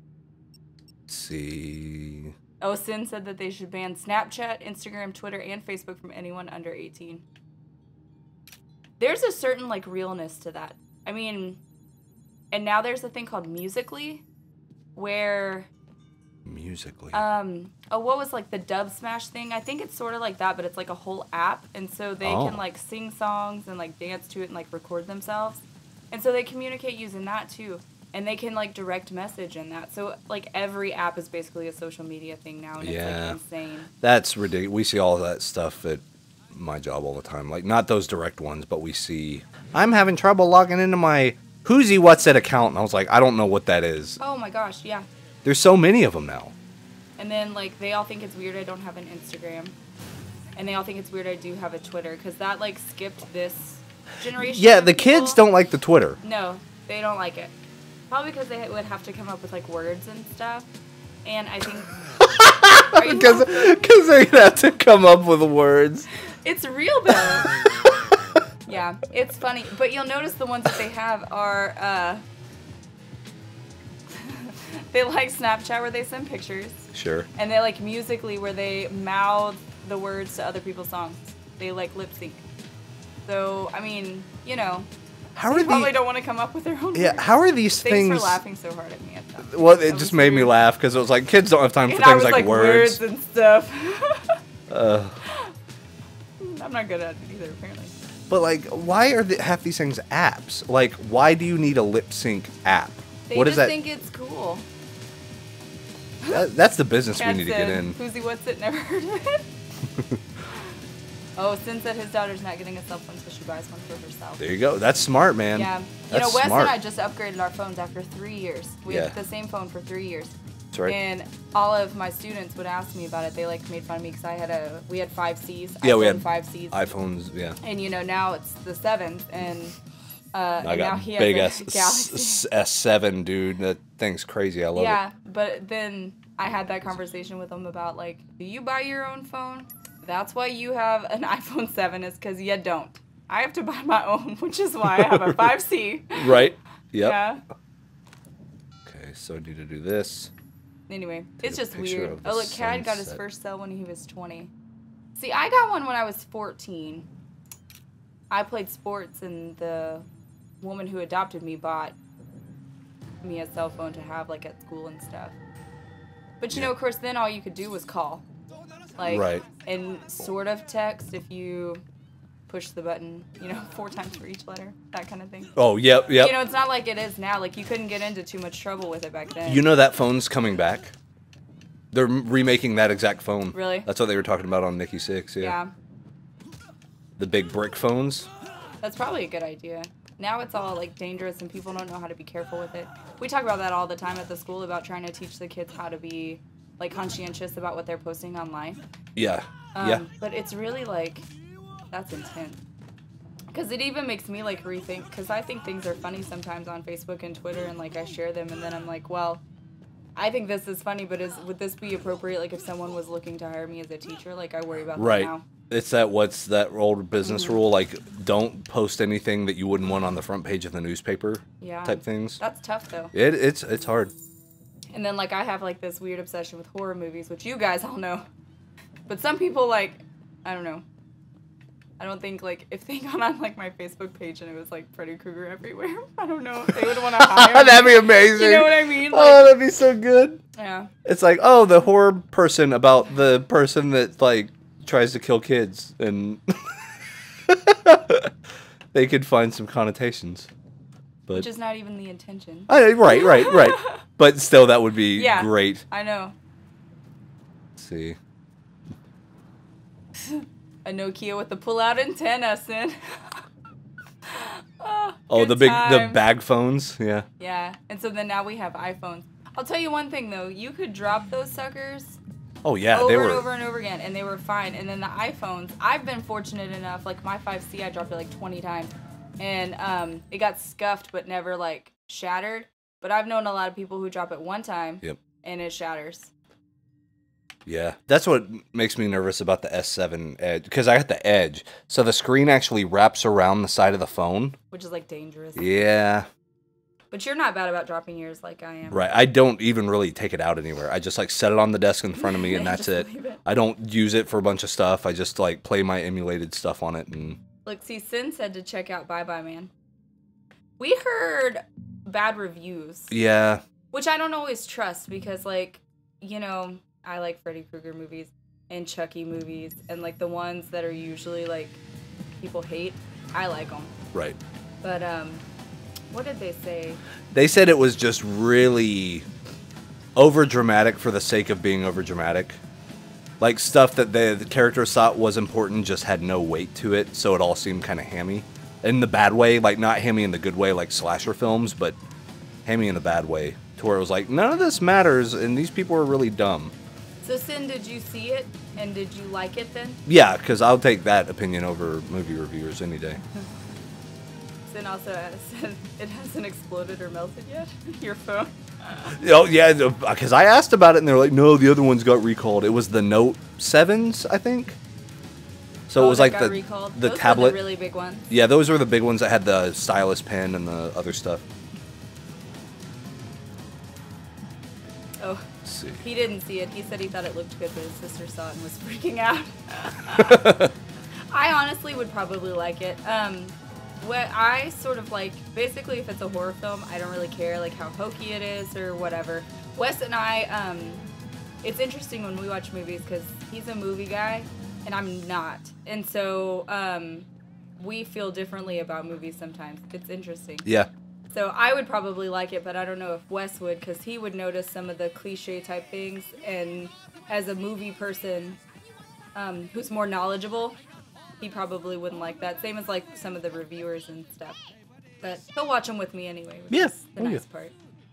See. Oh, Sin said that they should ban Snapchat, Instagram, Twitter, and Facebook from anyone under eighteen. There's a certain, like, realness to that. I mean, and now there's a thing called Musical.ly, where... Musical.ly. Um, oh, what was, like, the Dub Smash thing? I think it's sort of like that, but it's, like, a whole app. And so they Oh. can, like, sing songs and, like, dance to it and, like, record themselves. And so they communicate using that, too. And they can, like, direct message in that. So, like, every app is basically a social media thing now, and Yeah. it's, like, insane. That's ridiculous. We see all of that stuff at my job all the time. Like, not those direct ones, but we see... I'm having trouble logging into my Whoosy What's It account. And I was like, I don't know what that is. Oh, my gosh, yeah. There's so many of them now. And then, like, they all think it's weird I don't have an Instagram. And they all think it's weird I do have a Twitter, because that, like, skipped this generation. Yeah, of the people. kids don't like the Twitter. No, they don't like it. Probably because they would have to come up with, like, words and stuff. And I think... Because they're going to have to come up with words. It's real, though. Yeah, it's funny. But you'll notice the ones that they have are... Uh, they like Snapchat, where they send pictures. Sure. And they like Musical.ly, where they mouth the words to other people's songs. They like lip sync. So, I mean, you know, How they are probably the- don't want to come up with their own Yeah, words. how are these Thanks things- for laughing so hard at me at that. Well, it just made me laugh because it was like, kids don't have time for And I things was like, words. and stuff. Uh, I'm not good at it either, apparently. but, like, why are the, half these things apps? Like, why do you need a lip sync app? They what just is that? think it's cool. that? That's the business Cat we need to get said, in. Whoosy, what's it? Never heard of it. Oh, Sin said his daughter's not getting a cell phone until she buys one for herself. There you go. That's smart, man. Yeah. You That's know, Wes smart. and I just upgraded our phones after three years. We Yeah. had the same phone for three years. That's right. And all of my students would ask me about it. They like made fun of me because I had a we had five C's. yeah, we iPhone had five C's. iPhones. Yeah. And you know now it's the seventh, and uh, I and now got he big has S, a Galaxy. S, S seven, dude. That thing's crazy. I love Yeah, it. but then I had that conversation with him about like, do you buy your own phone? That's why you have an iPhone seven is because you don't. I have to buy my own, which is why I have a five C. Right. Yep. Yeah. Okay, so I need to do this. Anyway, Take it's a just picture weird. of the Oh, look, Cad got his sunset. first cell when he was twenty. See, I got one when I was fourteen. I played sports, and the woman who adopted me bought me a cell phone to have, like, at school and stuff. But, you know, of course, then all you could do was call. Like, Right. and sort of text if you push the button, you know, four times for each letter, that kind of thing. Oh, yep, yep. You know, it's not like it is now. Like, you couldn't get into too much trouble with it back then. You know that phone's coming back? They're remaking that exact phone. Really? That's what they were talking about on Nikki Six, yeah. Yeah. The big brick phones. That's probably a good idea. Now it's all like dangerous and people don't know how to be careful with it. We talk about that all the time at the school about trying to teach the kids how to be like conscientious about what they're posting online. Yeah. Um, yeah. But it's really like, that's intense. Because it even makes me like rethink, because I think things are funny sometimes on Facebook and Twitter and like I share them and then I'm like, well, I think this is funny, but is would this be appropriate? Like if someone was looking to hire me as a teacher, like I worry about Right. that now. It's that what's that old business Mhm. rule? Like, don't post anything that you wouldn't want on the front page of the newspaper. Yeah. Type things. That's tough though. It it's it's hard. And then like I have like this weird obsession with horror movies, which you guys all know. But some people like, I don't know. I don't think like if they got on like my Facebook page and it was like Freddy Krueger everywhere, I don't know. They would want to hire. That'd be me. amazing. You know what I mean? Like, Oh, that'd be so good. Yeah. It's like, oh, the horror person about the person that like tries to kill kids, and they could find some connotations. But Which is not even the intention. I, right, right, right. But still, that would be Yeah, great. I know. Let's see. A Nokia with the pull-out antenna, Sin. oh, Oh, good the big the times. bag phones. Yeah. Yeah, and so then now we have iPhones. I'll tell you one thing though, you could drop those suckers Oh yeah, over they and were. over and over again, and they were fine. And then the iPhones, I've been fortunate enough, like my five C, I dropped it like twenty times, and um, it got scuffed but never like shattered. But I've known a lot of people who drop it one time, Yep. and it shatters. Yeah, that's what makes me nervous about the S seven Edge, because I got the Edge, so the screen actually wraps around the side of the phone. Which is like dangerous. Yeah. But you're not bad about dropping yours like I am. Right. I don't even really take it out anywhere. I just like set it on the desk in front of me and that's Just it. leave it. I don't use it for a bunch of stuff. I just like play my emulated stuff on it and Look, see, Sin said to check out Bye Bye Man. We heard bad reviews. yeah. Which I don't always trust because, like, you know, I like Freddy Krueger movies and Chucky movies and, like, the ones that are usually, like, people hate. I like them. Right. But, um, what did they say? They said it was just really over dramatic for the sake of being over dramatic. Like stuff that the, the characters thought was important just had no weight to it, so it all seemed kind of hammy. In the bad way, like not hammy in the good way like slasher films, but hammy in the bad way. To where it was like, none of this matters and these people are really dumb. So, Sin, did you see it? And did you like it then? Yeah, because I'll take that opinion over movie reviewers any day. Sin also said it hasn't exploded or melted yet. Your phone. Oh yeah, because I asked about it and they're like, no, the other ones got recalled. It was the Note sevens, I think. So Oh, it was that like got the recalled? the Those were the tablet. really big ones. Yeah, those were the big ones that had the stylus pen and the other stuff. Oh, Let's see. he didn't see it. He said he thought it looked good, but his sister saw it and was freaking out. I honestly would probably like it. Um, what I sort of like, basically, if it's a horror film, I don't really care like how hokey it is or whatever. Wes and I, um, it's interesting when we watch movies because he's a movie guy and I'm not, and so um, we feel differently about movies sometimes. It's interesting. Yeah. So I would probably like it, but I don't know if Wes would, because he would notice some of the cliche type things. And as a movie person um, who's more knowledgeable, he probably wouldn't like that. Same as like some of the reviewers and stuff. But he'll watch them with me anyway, which Yeah. is the Oh, yeah. nice part.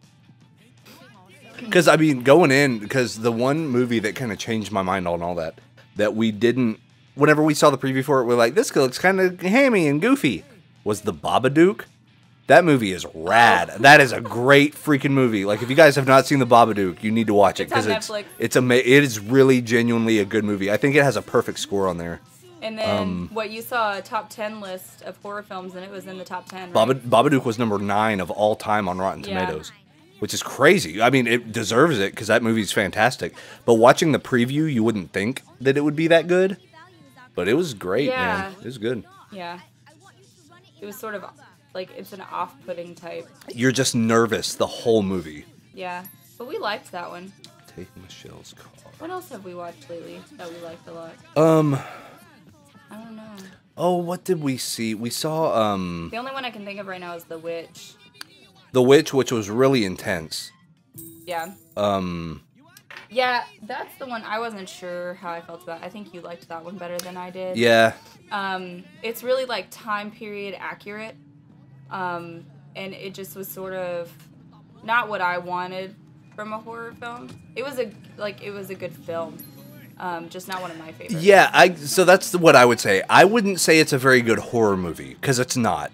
Because I mean, going in, because the one movie that kind of changed my mind on all that, that we didn't, whenever we saw the preview for it, we're like, this looks kind of hammy and goofy, was the Babadook. That movie is rad. That is a great freaking movie. Like, if you guys have not seen the Babadook, you need to watch it It's on because it's Netflix. it's ama- It is really genuinely a good movie. I think it has a perfect score on there. And then Um, what you saw a top ten list of horror films, and it was in the top ten. Right? Baba, Babadook was number nine of all time on Rotten Yeah. Tomatoes, which is crazy. I mean, it deserves it because that movie's fantastic. But watching the preview, you wouldn't think that it would be that good, but it was great, Yeah. man. It was good. Yeah. It was sort of like it's an off-putting type. You're just nervous the whole movie. Yeah, but we liked that one. Take Michelle's car. What else have we watched lately that we liked a lot? Um. I don't know. Oh, what did we see? We saw um The only one I can think of right now is The Witch. The Witch, which was really intense. Yeah. Um. Yeah, that's the one I wasn't sure how I felt about. I think you liked that one better than I did. Yeah. Um, it's really like time period accurate. Um, and it just was sort of not what I wanted from a horror film. It was a like it was a good film. Um, just not one of my favorites. Yeah, I so that's what I would say. I wouldn't say it's a very good horror movie because it's not.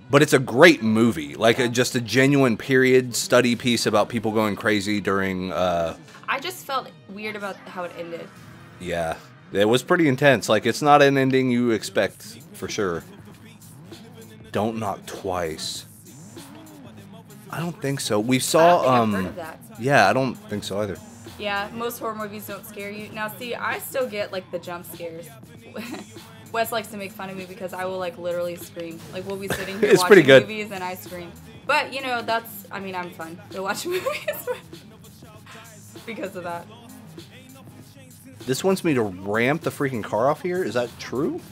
but it's a great movie. Like a, just a genuine period study piece about people going crazy during. Uh, I just felt weird about how it ended. yeah, it was pretty intense. Like it's not an ending you expect for sure. Don't knock twice. I don't think so. We saw. I don't think I've um, heard of that. Yeah, I don't think so either. Yeah, most horror movies don't scare you. Now, see, I still get like the jump scares. Wes likes to make fun of me because I will like literally scream. Like we'll be sitting here It's watching pretty good. movies and I scream. But you know, that's I mean, I'm fun to watch movies because of that. This wants me to ramp the freaking car off here. Is that true?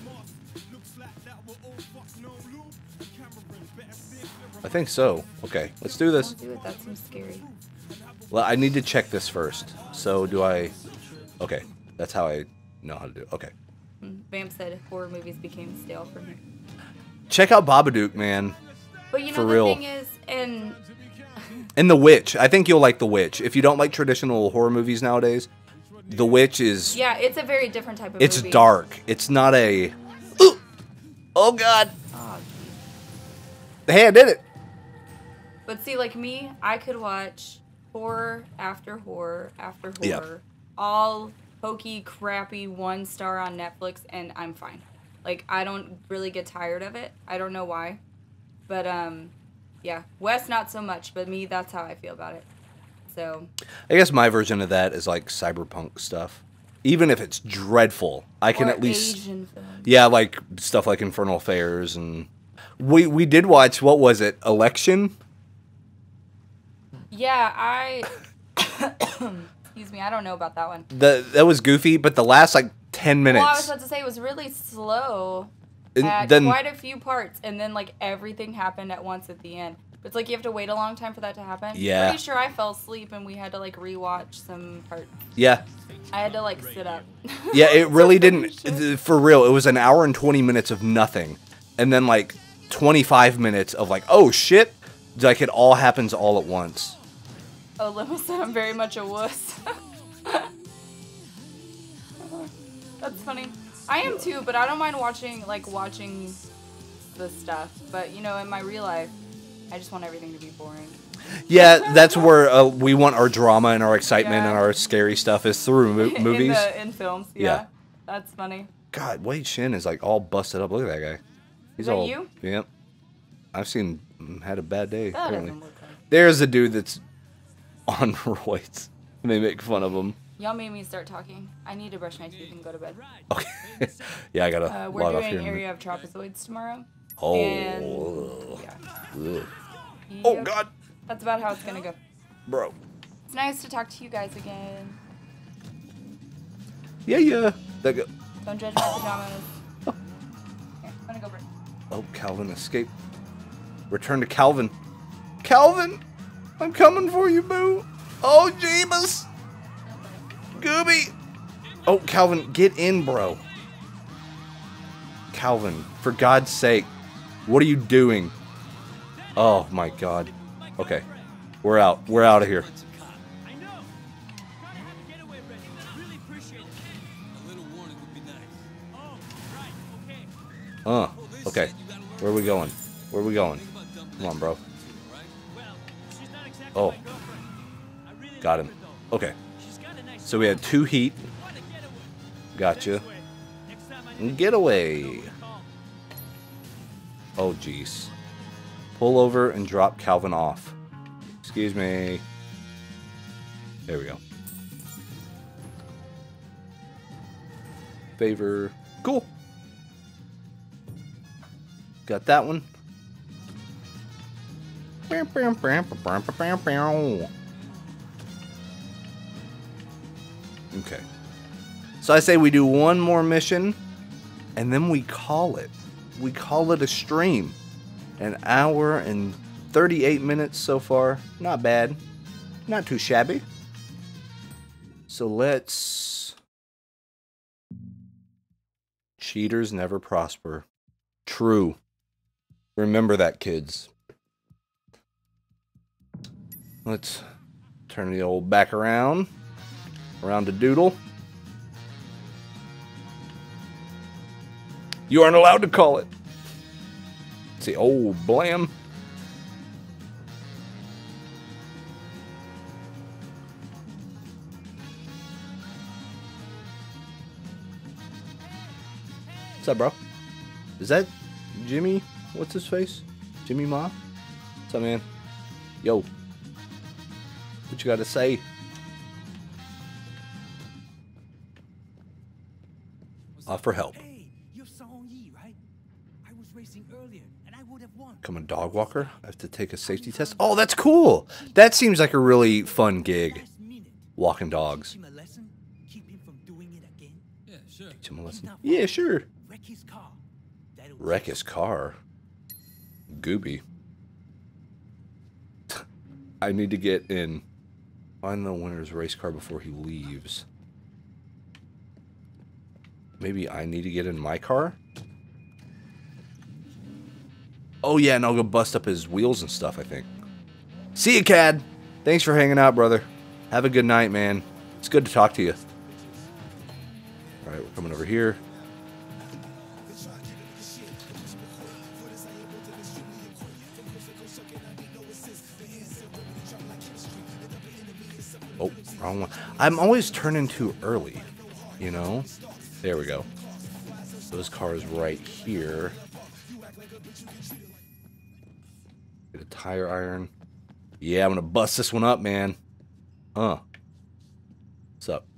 I think so. Okay, let's do this. Don't do it. That seems scary. Well, I need to check this first. So do I... Okay, that's how I know how to do it. Okay. Vamp said horror movies became stale for him. Check out Babadook, man. But you know For the real. thing is, and And The Witch. I think you'll like The Witch. If you don't like traditional horror movies nowadays, The Witch is... yeah, it's a very different type of It's movie. dark. It's not a... Ooh! Oh, God. Oh, Hey, I did it. but see, like me, I could watch horror after horror after horror, Yeah. all hokey, crappy, one star on Netflix, and I'm fine. Like I don't really get tired of it. I don't know why, but um, yeah, Wes not so much, but me, that's how I feel about it. So I guess my version of that is like cyberpunk stuff. Even if it's dreadful, I can Or at least... Asian films. Yeah, like stuff like Infernal Affairs and... We, we did watch, what was it, Election? Yeah, I. Excuse me, I don't know about that one. The, that was goofy, but the last like ten minutes... Well, I was about to say it was really slow And at then- quite a few parts, and then like everything happened at once at the end. It's like you have to wait a long time for that to happen. Yeah. Pretty sure I fell asleep and we had to like rewatch some parts. Yeah. I had to like sit up. Yeah, it really didn't... th- For real, it was an hour and twenty minutes of nothing. And then like twenty-five minutes of like, oh shit! Like it all happens all at once. Oh, Lima said I'm very much a wuss. That's funny. I am too, but I don't mind watching like watching the stuff. But you know, in my real life, I just want everything to be boring. Yeah, that's where uh, we want our drama and our excitement Yeah. and our scary stuff is through mo- movies. in, the, in films, yeah. Yeah. That's funny. God, Wade Shin is like all busted up. Look at that guy. He's Is that all. you? Yep. I've seen him had a bad day. That apparently. doesn't look like. There's a dude that's on roids. And they make fun of him. Y'all made me start talking. I need to brush my teeth and go to bed. Okay. Yeah, I gotta Uh, we're log off here. doing in a minute. Area of Trapezoids tomorrow. Oh. And, yeah. Ugh. Oh, Yep. God. That's about how it's gonna go. Bro. It's nice to talk to you guys again. Yeah, yeah. That go- Don't judge my pajamas. Here, I'm gonna go break. oh, Calvin escaped. Return to Calvin. Calvin! I'm coming for you, boo! Oh, Jeebus! Gooby! Oh, Calvin, get in, bro. Calvin, for God's sake, what are you doing? Oh, my God. Okay, we're out. We're out of here. Uh, okay. Where are we going? Where are we going? Come on, bro. Oh. Got him. Okay. So we had two heat. Gotcha. Getaway. Oh, jeez. Pull over and drop Calvin off. Excuse me. There we go. Favor. Cool. Got that one. Okay. So I say we do one more mission, and then we call it. We call it a stream. An hour and thirty-eight minutes so far. Not bad. Not too shabby. So let's... Cheaters never prosper. True. Remember that, kids. Let's turn the old back around. Around to Doodle. You aren't allowed to call it. Let's see. Oh, blam. What's up, bro? Is that Jimmy? What's his face? Jimmy Ma? What's up, man? Yo. What you got to say? Offer help. Hey, you're Song Yi, right? I was racing earlier, and I would have won. Become a dog walker. I have to take a safety test. Oh, that's cool. That seems like a really fun gig. Walking dogs. Teach him a lesson. Keep him from doing it again. Yeah, sure. Teach him a lesson. Yeah, sure. Wreck his car. That'll Wreck his car. Gooby. I need to get in. Find the winner's race car before he leaves. Maybe I need to get in my car? Oh yeah, and I'll go bust up his wheels and stuff, I think. See you, Cad. Thanks for hanging out, brother. Have a good night, man. It's good to talk to you. Alright, we're coming over here. Oh, wrong one. I'm always turning too early, you know? There we go. Those cars right here. Get a tire iron. Yeah, I'm gonna bust this one up, man. Huh. What's up?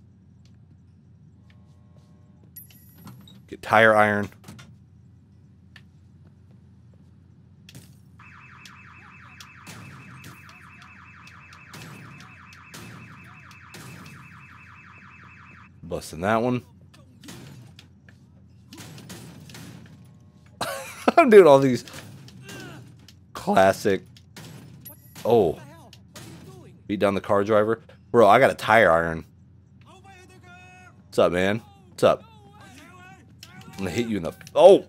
Get tire iron. Busting that one. I'm doing all these classic. Oh. Beat down the car driver. Bro, I got a tire iron. What's up, man? What's up? I'm gonna hit you in the... Oh!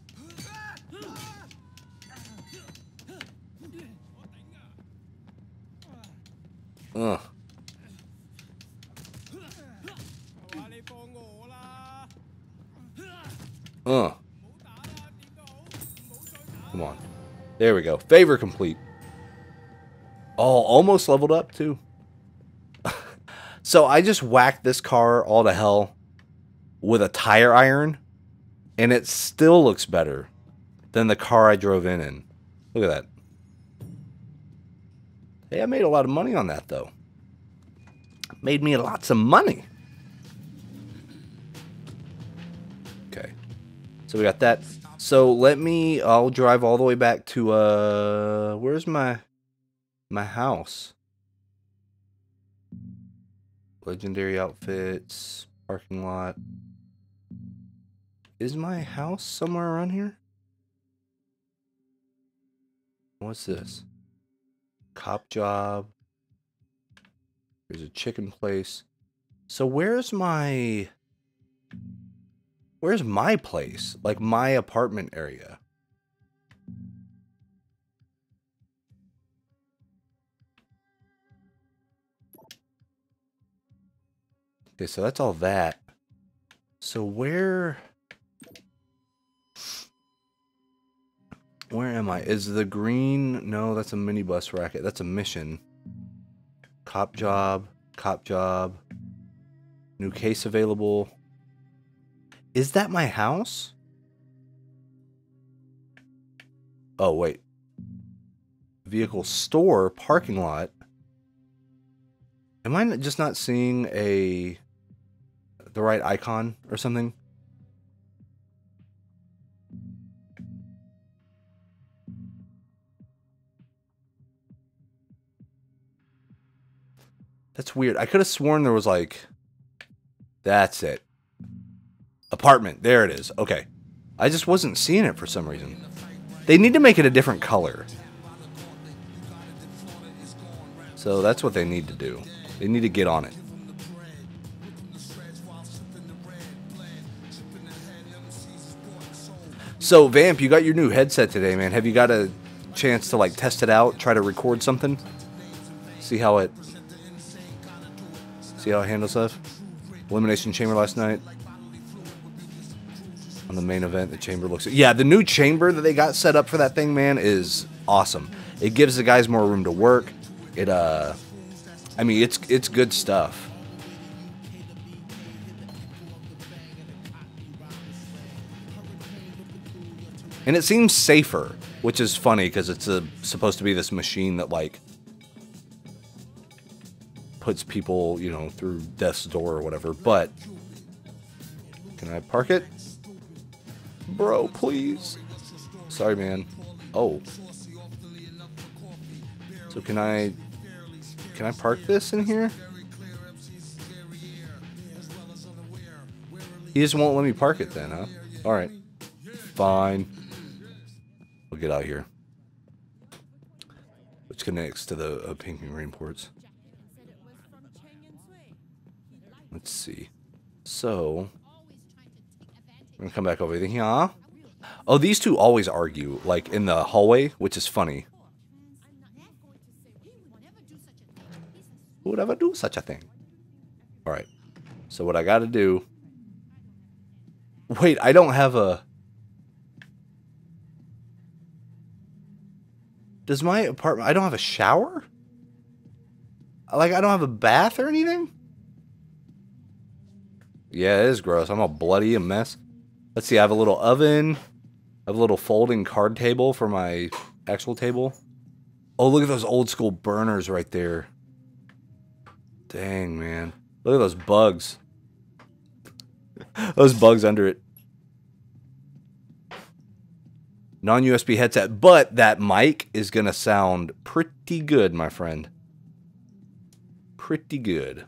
Ugh. Uh. Come on. There we go. Favor complete. Oh, almost leveled up too. So I just whacked this car all to hell with a tire iron, and it still looks better than the car I drove in in. Look at that. Hey, I made a lot of money on that though. Made me lots of money. Okay. So we got that. So let me, I'll drive all the way back to, uh, where's my, my house? Legendary outfits, parking lot. Is my house somewhere around here? What's this? Cop job. There's a chicken place. So where's my... Where's my place? Like my apartment area. Okay, so that's all that. So where... Where am I? Is the green... No, that's a minibus racket. That's a mission. Cop job. Cop job. New case available. Is that my house? Oh, wait. Vehicle store, parking lot. Am I just not seeing a... the right icon or something? That's weird. I could have sworn there was like... That's it. Apartment. There it is. Okay. I just wasn't seeing it for some reason. They need to make it a different color. So that's what they need to do. They need to get on it. So, Vamp, you got your new headset today, man. Have you got a chance to, like, test it out? Try to record something? See how it... See how it handles stuff? Elimination Chamber last night. On the main event, the chamber looks... Yeah, the new chamber that they got set up for that thing, man, is awesome. It gives the guys more room to work. It, uh... I mean, it's it's good stuff. And it seems safer, which is funny because it's a, supposed to be this machine that, like, puts people, you know, through death's door or whatever. But, can I park it? Bro, please. Sorry, man. Oh. So can I, can I park this in here? He just won't let me park it then, huh? All right. Fine. We'll get out here. Which connects to the uh, pink and green ports. Let's see. So, I'm gonna come back over here. Oh, these two always argue, like in the hallway, which is funny. Who would ever do such a thing? All right. So what I got to do? Wait, I don't have a. Does my apartment... I don't have a shower? Like, I don't have a bath or anything? Yeah, it is gross. I'm all bloody and mess. Let's see, I have a little oven. I have a little folding card table for my actual table. Oh, look at those old school burners right there. Dang, man. Look at those bugs. Those bugs under it. Non-U S B headset, but that mic is going to sound pretty good, my friend. Pretty good.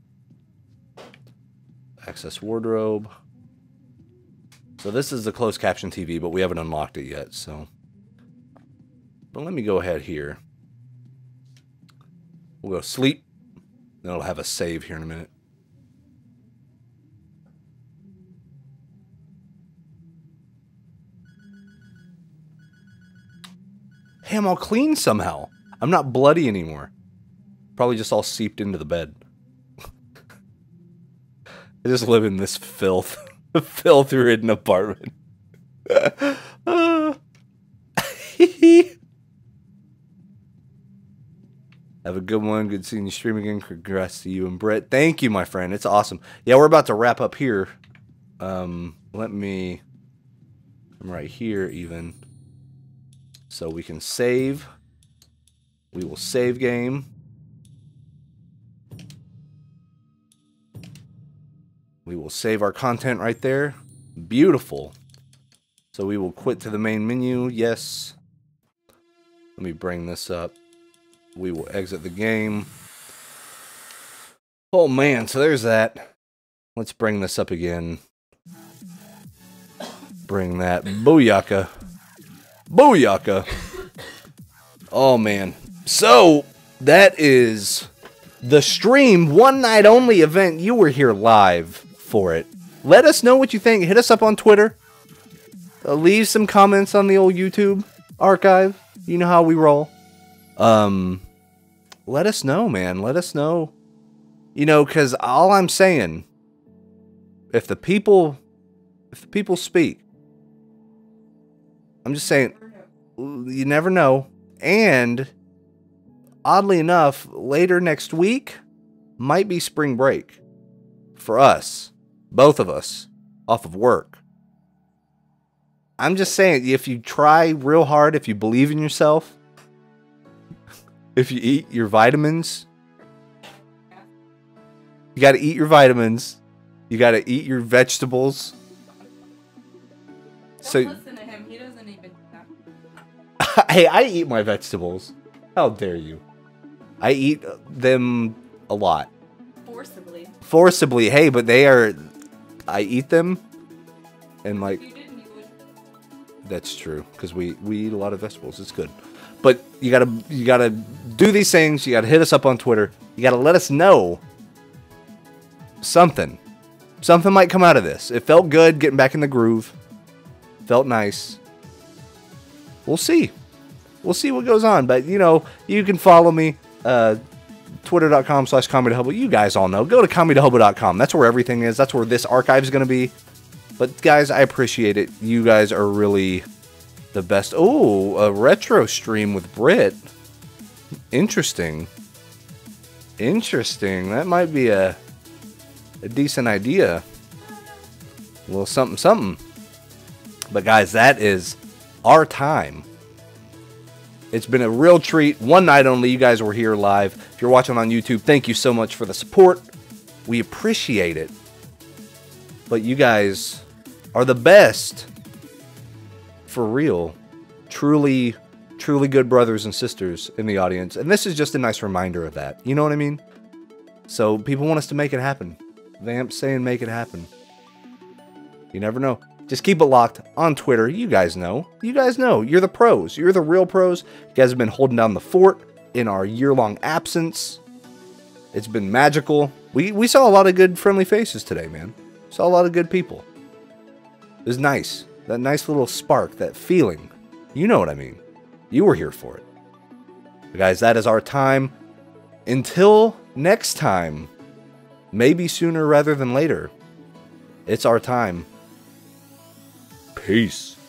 Access wardrobe. So this is the closed caption T V, but we haven't unlocked it yet, so. But let me go ahead here. We'll go sleep. Then it'll have a save here in a minute. Hey, I'm all clean somehow. I'm not bloody anymore. Probably just all seeped into the bed. I just live in this filth. Filth-ridden apartment. uh. Have a good one. Good seeing you stream again. Congrats to you and Brett. Thank you, my friend. It's awesome. Yeah, we're about to wrap up here. Um, let me... I'm right here, even. So we can save. We will save game. We will save our content right there. Beautiful. So we will quit to the main menu. Yes. Let me bring this up. We will exit the game. Oh man, so there's that. Let's bring this up again. Bring that. Booyaka. Booyaka. Oh man. So, that is the stream one night only event. You were here live for it. Let us know what you think. Hit us up on Twitter. Uh, leave some comments on the old YouTube archive. You know how we roll. Um, let us know, man. Let us know. You know, because all I'm saying, if the people, if the people speak, I'm just saying, you never know. And oddly enough, later next week might be spring break for us, both of us, off of work. I'm just saying, if you try real hard, if you believe in yourself, if you eat your vitamins, you got to eat your vitamins, you got to eat your vegetables. Don't so listen to him. He doesn't even know. Hey, I eat my vegetables. How dare you? I eat them a lot. Forcibly. Forcibly, hey, but they are... I eat them, and like... If you didn't, you would. That's true, because we, we eat a lot of vegetables. It's good. But you gotta, you gotta do these things. You gotta hit us up on Twitter. You gotta let us know something. Something might come out of this. It felt good getting back in the groove. Felt nice. We'll see. We'll see what goes on. But, you know, you can follow me. Uh, Twitter.com slash Comedy Hobo. You guys all know. Go to Comedy Hobo dot com. That's where everything is. That's where this archive is going to be. But guys, I appreciate it. You guys are really the best. Oh, a retro stream with Brit. Interesting. Interesting. That might be a, a decent idea. A little something, something. But guys, that is our time. It's been a real treat. One night only. You guys were here live. If you're watching on YouTube, thank you so much for the support. We appreciate it. But you guys are the best. For real. Truly, truly good brothers and sisters in the audience. And this is just a nice reminder of that. You know what I mean? So people want us to make it happen. Vamp's saying make it happen. You never know. Just keep it locked on Twitter. You guys know. You guys know. You're the pros. You're the real pros. You guys have been holding down the fort in our year-long absence. It's been magical. We, we saw a lot of good friendly faces today, man. Saw a lot of good people. It was nice. That nice little spark, that feeling. You know what I mean. You were here for it. But guys, that is our time. Until next time, maybe sooner rather than later, it's our time. Peace.